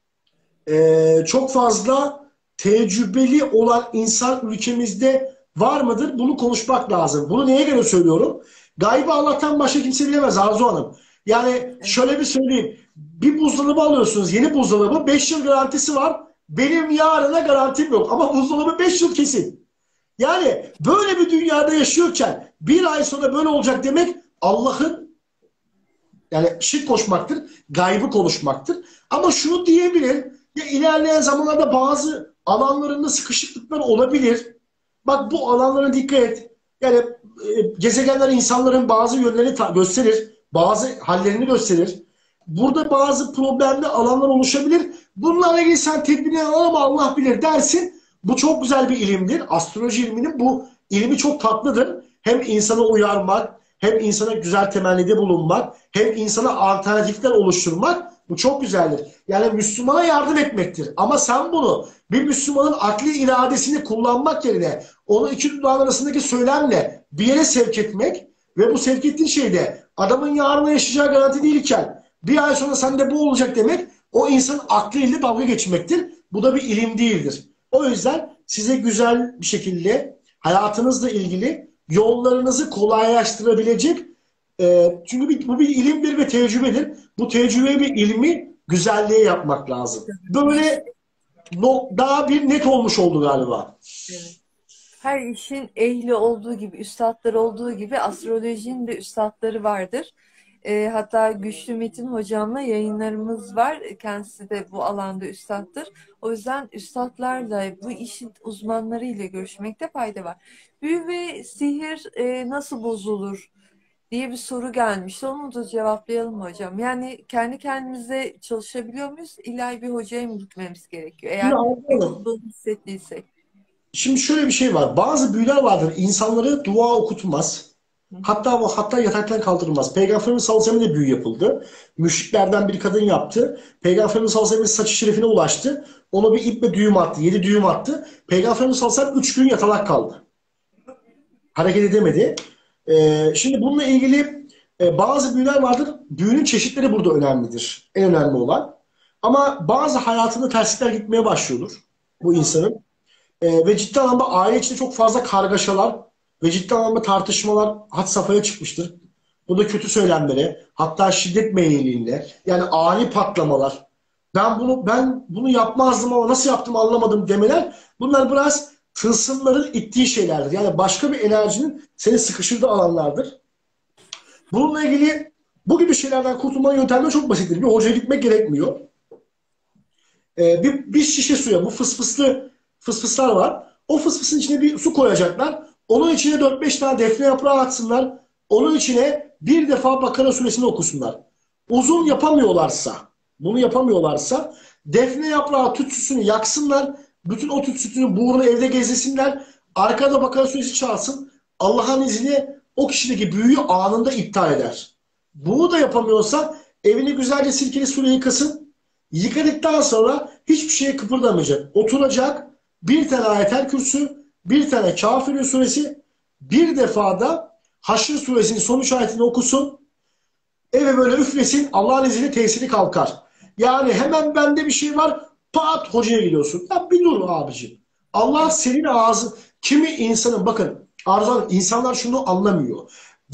çok fazla tecrübeli olan insan ülkemizde var mıdır? Bunu konuşmak lazım. Bunu neye göre söylüyorum? Gaybı Allah'tan başka kimse bilemez Arzu Hanım. Yani şöyle bir söyleyeyim. Bir buzdolabı alıyorsunuz. Yeni buzdolabı. 5 yıl garantisi var. Benim yarına garantim yok. Ama buzdolabı 5 yıl kesin. Yani böyle bir dünyada yaşıyorken bir ay sonra böyle olacak demek Allah'ın yani şirk koşmaktır, gaybı konuşmaktır. Ama şunu diyebilir, ya ilerleyen zamanlarda bazı alanlarında sıkışıklıklar olabilir. Bak bu alanlara dikkat et. Yani gezegenler insanların bazı yönlerini gösterir, bazı hallerini gösterir. Burada bazı problemli alanlar oluşabilir. Bunlarla ilgili sen tedbirini al ama Allah bilir dersin. Bu çok güzel bir ilimdir. Astroloji ilminin bu ilmi çok tatlıdır. Hem insanı uyarmak, hem insana güzel temennide bulunmak, hem insana alternatifler oluşturmak bu çok güzeldir. Yani Müslümana yardım etmektir. Ama sen bunu bir Müslümanın akli iradesini kullanmak yerine onu iki dudağın arasındaki söylemle bir yere sevk etmek ve bu sevk ettiğin şeyde adamın yarına yaşayacağı garanti değilken bir ay sonra sende bu olacak demek o insanın aklıyla dalga geçmektir. Bu da bir ilim değildir. O yüzden size güzel bir şekilde hayatınızla ilgili yollarınızı kolaylaştırabilecek, çünkü bu bir ilimdir ve tecrübedir. Bu tecrübe ve ilmi güzelliğe yapmak lazım. İş, Böyle daha bir net olmuş oldu galiba. evet. Her işin ehli olduğu gibi, üstatları olduğu gibi astrolojinin de üstatları vardır. Hatta Güçlü Metin hocamla yayınlarımız var. Kendisi de bu alanda üstattır. O yüzden üstatlarla, bu işin uzmanlarıyla görüşmekte fayda var. Büyü ve sihir nasıl bozulur diye bir soru gelmişti. Onu da cevaplayalım hocam. Yani kendi kendimize çalışabiliyor muyuz? İlla bir hocaya mı gitmemiz gerekiyor? Şimdi Eğer bir anlayalım. olduğunu hissettiysek. Şimdi şöyle bir şey var. Bazı büyüler vardır. İnsanları dua okutmaz. Hatta yataktan kaldırılmaz. Peygamberimiz sallallahu aleyhi ve sellem de büyü yapıldı. Müşriklerden bir kadın yaptı. Peygamberimiz sallallahu aleyhi ve sellem saçı şerifine ulaştı. Ona bir iple düğüm attı. 7 düğüm attı. Peygamberimiz sallallahu aleyhi ve sellem 3 gün yatalak kaldı. Hareket edemedi. Şimdi bununla ilgili bazı büyüler vardır. Büyünün çeşitleri burada önemlidir. En önemli olan. Ama bazı hayatında terslikler gitmeye başlıyordur bu insanın. Ve ciddi anlamda aile içinde çok fazla kargaşalar ve ciddi anlamda tartışmalar had safhaya çıkmıştır. Bu da kötü söylemlere, hatta şiddet meyilliğinde, yani ani patlamalar. Ben bunu yapmazdım ama nasıl yaptım anlamadım demeler. Bunlar biraz tılsımların ittiği şeylerdir. Yani başka bir enerjinin seni sıkıştırdığı alanlardır. Bununla ilgili bu gibi şeylerden kurtulmanın yöntemleri çok basittir. Bir hocaya gitmek gerekmiyor. Bir şişe suya, bu fısfıslar var. O fısfısın içine bir su koyacaklar. Onun içine 4-5 tane defne yaprağı atsınlar. Onun içine bir defa Bakara suresini okusunlar. Uzun yapamıyorlarsa, bunu yapamıyorlarsa defne yaprağı tütsüsünü yaksınlar. Bütün o tütsüsünü buğrunu evde gezdirsinler. Arkada Bakara suresi çalsın. Allah'ın izniyle o kişideki büyüyü anında iptal eder. Bunu da yapamıyorsa evini güzelce sirkeli suyla yıkasın. Yıkadıktan sonra hiçbir şeye kıpırdamayacak. Oturacak, bir tane Ayetel Kürsü, bir tane Kafirun suresi, bir defa da Haşr suresinin son 3 ayetini okusun. Eve böyle üflesin, Allah'ın izniyle tesiri kalkar. Yani hemen bende bir şey var, pat hocaya gidiyorsun. Ya bir dur abicim. Allah senin ağzı, kimi insanın, bakın Arzu insanlar şunu anlamıyor.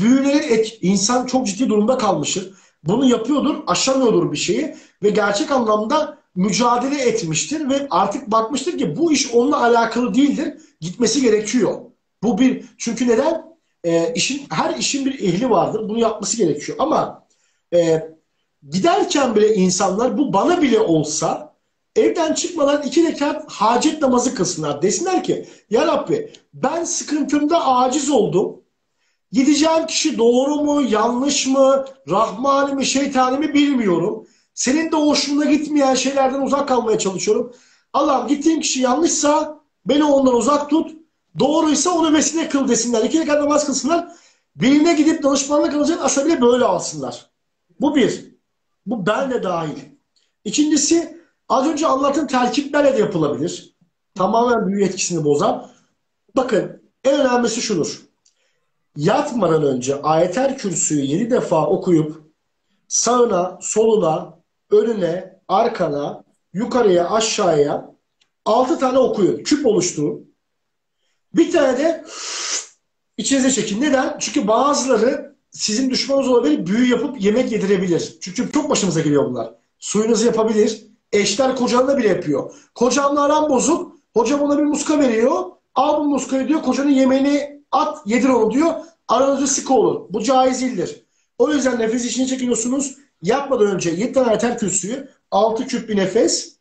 İnsan çok ciddi durumda kalmıştır. Bunu yapıyordur, aşamıyordur bir şeyi ve gerçek anlamda mücadele etmiştir ve artık bakmıştır ki bu iş onunla alakalı değildir. Gitmesi gerekiyor. Çünkü neden? Her işin bir ehli vardır. Bunu yapması gerekiyor. Ama e, giderken bile insanlar, bu bana bile olsa, evden çıkmadan 2 rekat hacet namazı kılsınlar. Desinler ki ya Rabbi, ben sıkıntımda aciz oldum. Gideceğim kişi doğru mu, yanlış mı, rahmani mi, şeytani mi bilmiyorum. Senin de hoşuna gitmeyen şeylerden uzak kalmaya çalışıyorum. Allah'ım, gittiğim kişi yanlışsa beni ondan uzak tut. Doğruysa onu vesile kıl desinler. 2 rekat namaz kılsınlar. Birine gidip danışmanlık alacak asa bile böyle alsınlar. Bu bir. Bu ben de dahil. İkincisi, az önce anlattığım terkiplerle de yapılabilir. Tamamen büyü etkisini bozar. Bakın, en önemlisi şudur. Yatmadan önce Ayetel Kürsü'yü 7 defa okuyup sağına, soluna, önüne, arkana, yukarıya, aşağıya 6 tane okuyun. Küp oluşturun. Bir tane de içinize çekin. Neden? Çünkü bazıları sizin düşmanınız olabilir, büyü yapıp yemek yedirebilir. Çünkü çok başımıza geliyor bunlar. Suyunuzu yapabilir. Eşler kocanla bile yapıyor. Kocanla aran bozuk. Hocam ona bir muska veriyor. Al bu muskayı diyor. Kocanın yemeğini at, yedir onu diyor. Aranızda sıkı olun. Bu caiz değildir. O yüzden nefes içine çekiyorsunuz. Yapmadan önce 7 tane Ayetel Kürsü'yü, 6 küp bir nefes.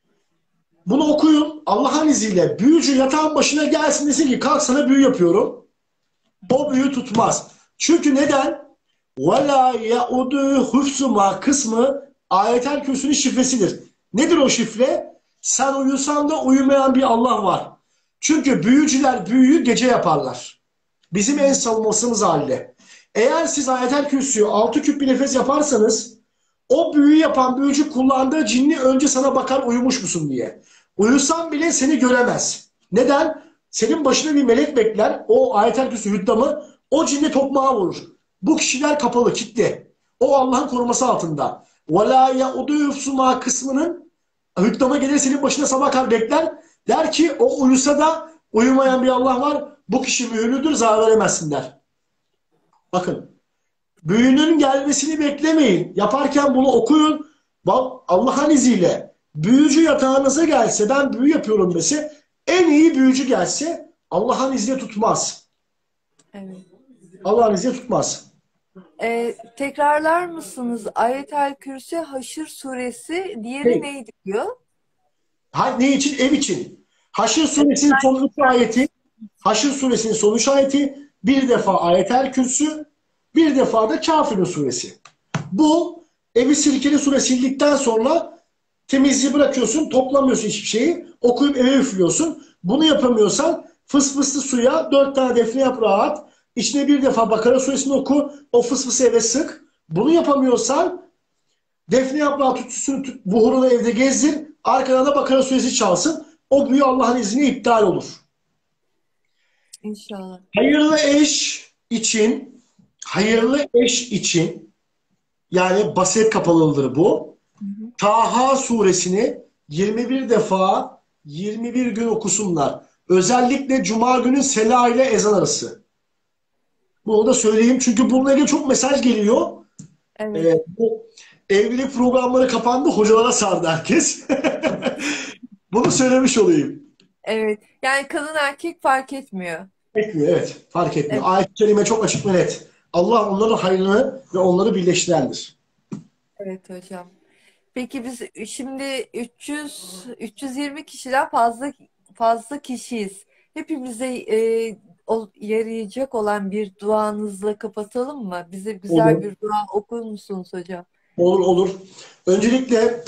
Bunu okuyun. Allah'ın izniyle büyücü yatağın başına gelsin, desin ki kalk sana büyü yapıyorum. O büyü tutmaz. Çünkü neden? وَلَا يَعُدُ hufsuma kısmı Ayetel Kürsü'nün şifresidir. Nedir o şifre? Sen uyusan da uyumayan bir Allah var. Çünkü büyücüler büyüyü gece yaparlar. Bizim en savunmasımız halde. Eğer siz Ayetel Kürsü'yü 6 küp bir nefes yaparsanız, o büyü yapan büyücü kullandığı cinni önce sana bakar uyumuş musun diye. Uyusan bile seni göremez. Neden? Senin başına bir melek bekler. O Ayetel Kürsü hüddamı o cinni tokmağa vurur. Bu kişiler kapalı, kilitli. O Allah'ın koruması altında. وَلَا يَعُدُ يُفْسُمَا kısmının hüddama gelir, senin başına sabah kadar bekler. Der ki o uyusa da uyumayan bir Allah var. Bu kişi mühürlüdür, zarar veremezsin der. Bakın, büyünün gelmesini beklemeyin. Yaparken bunu okuyun. Bak, Allah'ın izniyle büyücü yatağınıza gelse, ben büyü yapıyorum dese, en iyi büyücü gelse Allah'ın izniyle tutmaz. Evet. Allah'ın izniyle tutmaz. Tekrarlar mısınız? Ayet-el Kürsi, Haşr suresi, diğeri Hey, neydi diyor? ne için? Ev için. Haşr suresinin son 3 ayeti, Haşr suresinin son 3 ayeti, bir defa Ayet-el Kürsü, bir defa da Kafirun suresi. Bu evi sirkeli sure sildikten sonra temizliği bırakıyorsun, toplamıyorsun hiçbir şeyi, okuyup eve üflüyorsun. Bunu yapamıyorsan fısfıslı suya 4 tane defne yaprağı at, içine bir defa Bakara suresini oku, o fısfısı eve sık. Bunu yapamıyorsan defne yaprağı tütsüsünü buhurunu evde gezdir, arkadan da Bakara suresi çalsın. O büyü Allah'ın izniyle iptal olur. İnşallah. Hayırlı eş için, hayırlı eş için, yani basiret kapalılıdır bu. Hı hı. Taha suresini 21 defa 21 gün okusunlar. Özellikle Cuma günü sela ile ezan arası. Bunu da söyleyeyim çünkü bununla ilgili çok mesaj geliyor. Evet. Bu evlilik programları kapandı, hocalara sardı herkes. Bunu söylemiş olayım. Evet. Yani kadın erkek fark etmiyor. Etmiyor, evet. Fark etmiyor. Evet, Ayet-i Kerime çok açık ve net. Allah onların hayrını ve onları birleştirendir. evet hocam. Peki biz şimdi 320 kişiden fazla kişiyiz. Hepimize yarayacak olan bir duanızla kapatalım mı? Bize güzel Olur, bir dua okur musunuz hocam? olur, olur. Öncelikle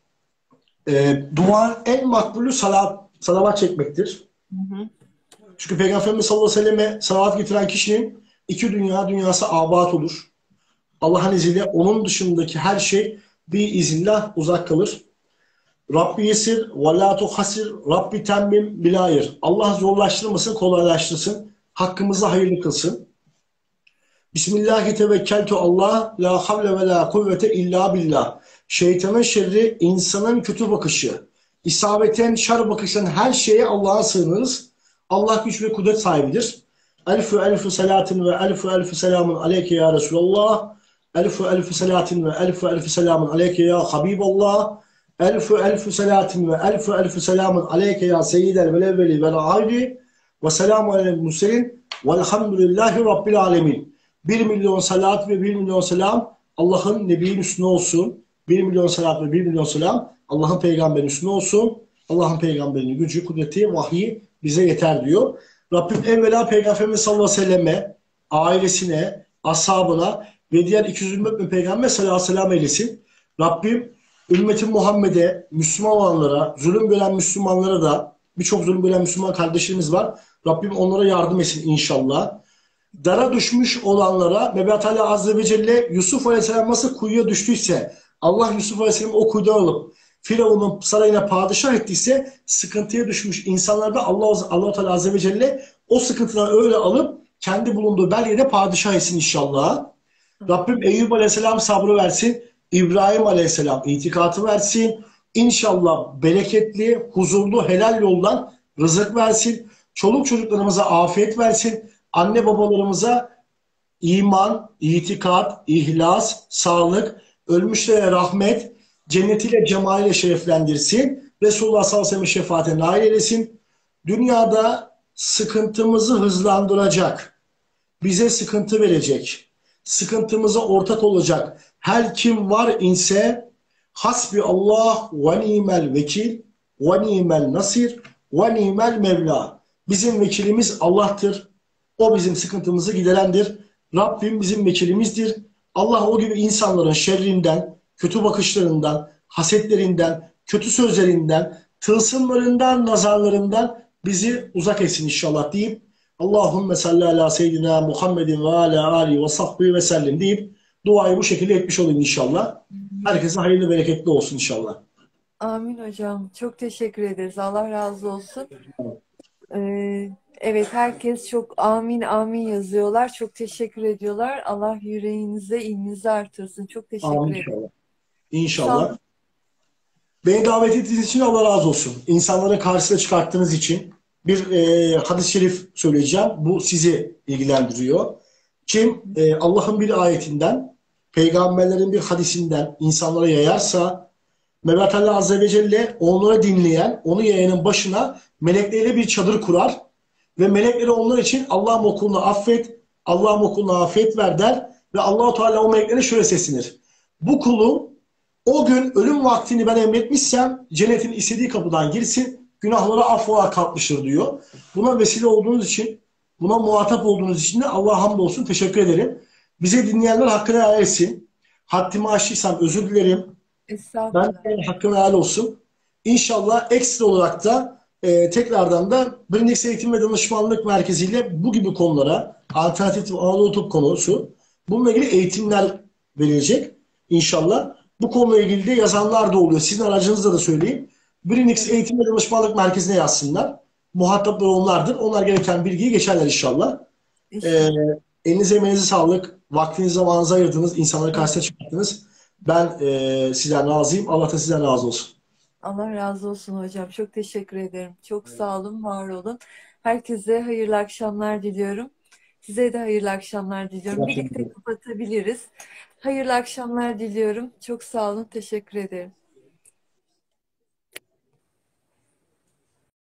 duanın en makbulü salavat çekmektir. Hı hı. Çünkü Peygamberimiz sallallahu aleyhi ve selleme salavat getiren kişinin iki dünyası abat olur. Allah'ın izniyle onun dışındaki her şey bir izinle uzak kalır. Rabbi yesir ve la tuhasir, Rabbi temmim bilayır. Allah zorlaştırmasın, kolaylaştırsın. Hakkımızı hayırlı kılsın. Bismillahi tevekkeltu Allah, la havle ve la kuvvete illa billah. Şeytanın şerri, insanın kötü bakışı, isabeten şer bakışan her şeye Allah'a sığınırız. Allah güç ve kudret sahibidir. Elfü elfü salatin ve elfü elfü selamun aleyke ya Resulallah. Elfü elfü salatin ve elfü elfü selamun aleyke ya Habiballah. Elfü elfü salatin ve elfü elfü selamun aleyke ya seyyidel velevveli vel ahiri. Ve selamu aleyhi musselin. Velhamdülillahi Rabbil alemin. 1 milyon salat ve 1 milyon selam Allah'ın Nebi'nin üstüne olsun. 1 milyon salat ve 1 milyon selam Allah'ın peygamberin üstüne olsun. Allah'ın peygamberinin gücü, kudreti, vahyi bize yeter diyor. Rabbim evvela Peygamberimiz sallallahu aleyhi ve selleme, ailesine, ashabına ve diğer 224 bin peygamber sallallahu aleyhi ve sellem eylesin. Rabbim ümmeti Muhammed'e, Müslüman olanlara, zulüm gören Müslümanlara da, birçok zulüm gören Müslüman kardeşlerimiz var. Rabbim onlara yardım etsin inşallah. Dara düşmüş olanlara Mevla Teala Azze ve Celle Yusuf Aleyhisselam nasıl kuyuya düştüyse, Allah Yusuf Aleyhisselam'ı o kuyudan alıp Firavun'un sarayına padişah ettiyse, sıkıntıya düşmüş insanlarda Allah Teala Azze ve Celle o sıkıntıdan öyle alıp kendi bulunduğu beldede padişah etsin inşallah. Rabbim Eyüp Aleyhisselam sabrı versin. İbrahim Aleyhisselam itikatı versin. İnşallah bereketli, huzurlu, helal yoldan rızık versin. Çoluk çocuklarımıza afiyet versin. Anne babalarımıza iman, itikat, ihlas, sağlık, ölmüşlere rahmet, cennetiyle, cemaliyle şereflendirsin. Resulullah sallallahu aleyhi ve sellem şefaatine nail eylesin. Dünyada sıkıntımızı hızlandıracak, bize sıkıntı verecek, sıkıntımıza ortak olacak her kim var ise hasbi Allah ve nimel vekil ve nimel nasir ve nimel mevla. Bizim vekilimiz Allah'tır. O bizim sıkıntımızı giderendir. Rabbim bizim vekilimizdir. Allah o gibi insanların şerrinden, kötü bakışlarından, hasetlerinden, kötü sözlerinden, tılsımlarından, nazarlarından bizi uzak etsin inşallah deyip Allahümme salli ala seyyidina Muhammedin ve ala alihi ve sahbihi ve sellem deyip duayı bu şekilde etmiş olayım inşallah. Herkese hayırlı bereketli olsun inşallah. Amin hocam. Çok teşekkür ederiz. Allah razı olsun. Evet, herkes çok amin amin yazıyorlar. Çok teşekkür ediyorlar. Allah yüreğinize, ilminizi artırsın. Çok teşekkür Amin ederim. inşallah. İnşallah İnşallah. Beni davet ettiğiniz için Allah razı olsun. İnsanların karşısına çıkarttığınız için bir hadis-i şerif söyleyeceğim. Bu sizi ilgilendiriyor. Kim Allah'ın bir ayetinden, peygamberlerin bir hadisinden insanlara yayarsa, Mevlat Allah Azze ve Celle onları dinleyen, onu yayanın başına melekleriyle bir çadır kurar ve melekleri onlar için Allah'ım o kulunu affet, Allah'ım o kuluna afiyet ver der ve Allah-u Teala o meleklere şöyle seslenir. Bu kulum o gün ölüm vaktini ben emretmişsem cennetin istediği kapıdan girsin, günahları affola kalkmıştır diyor. Buna vesile olduğunuz için, buna muhatap olduğunuz için de Allah'a hamdolsun, teşekkür ederim. Bize dinleyenler hakkını helal etsin. Haddimi aştıysam özür dilerim. Ben Estağfurullah. de hakkını helal olsun. İnşallah ekstra olarak da tekrardan da Brindix Eğitim ve Danışmanlık Merkezi ile bu gibi konulara alternatif Anadolu Tıp konusu bununla ilgili eğitimler verilecek inşallah. Bu konuyla ilgili de yazanlar da oluyor. Sizin aracınızla da söyleyeyim. Brindix Evet, Eğitim ve Danışmanlık Merkezi'ne yazsınlar. Muhatapları onlardır. Onlar gereken bilgiyi geçerler inşallah. E, inşallah. Elinize emeğinize sağlık. Vaktinizi zamanınızı ayırdınız. İnsanları Evet. karşısına çıkarttınız. Ben sizden razıyım. Allah da sizden razı olsun. Allah razı olsun hocam. Çok teşekkür ederim. Çok sağ olun, var olun. Herkese hayırlı akşamlar diliyorum. Size de hayırlı akşamlar diliyorum. Birlikte kapatabiliriz. Hayırlı akşamlar diliyorum. Çok sağ olun. Teşekkür ederim.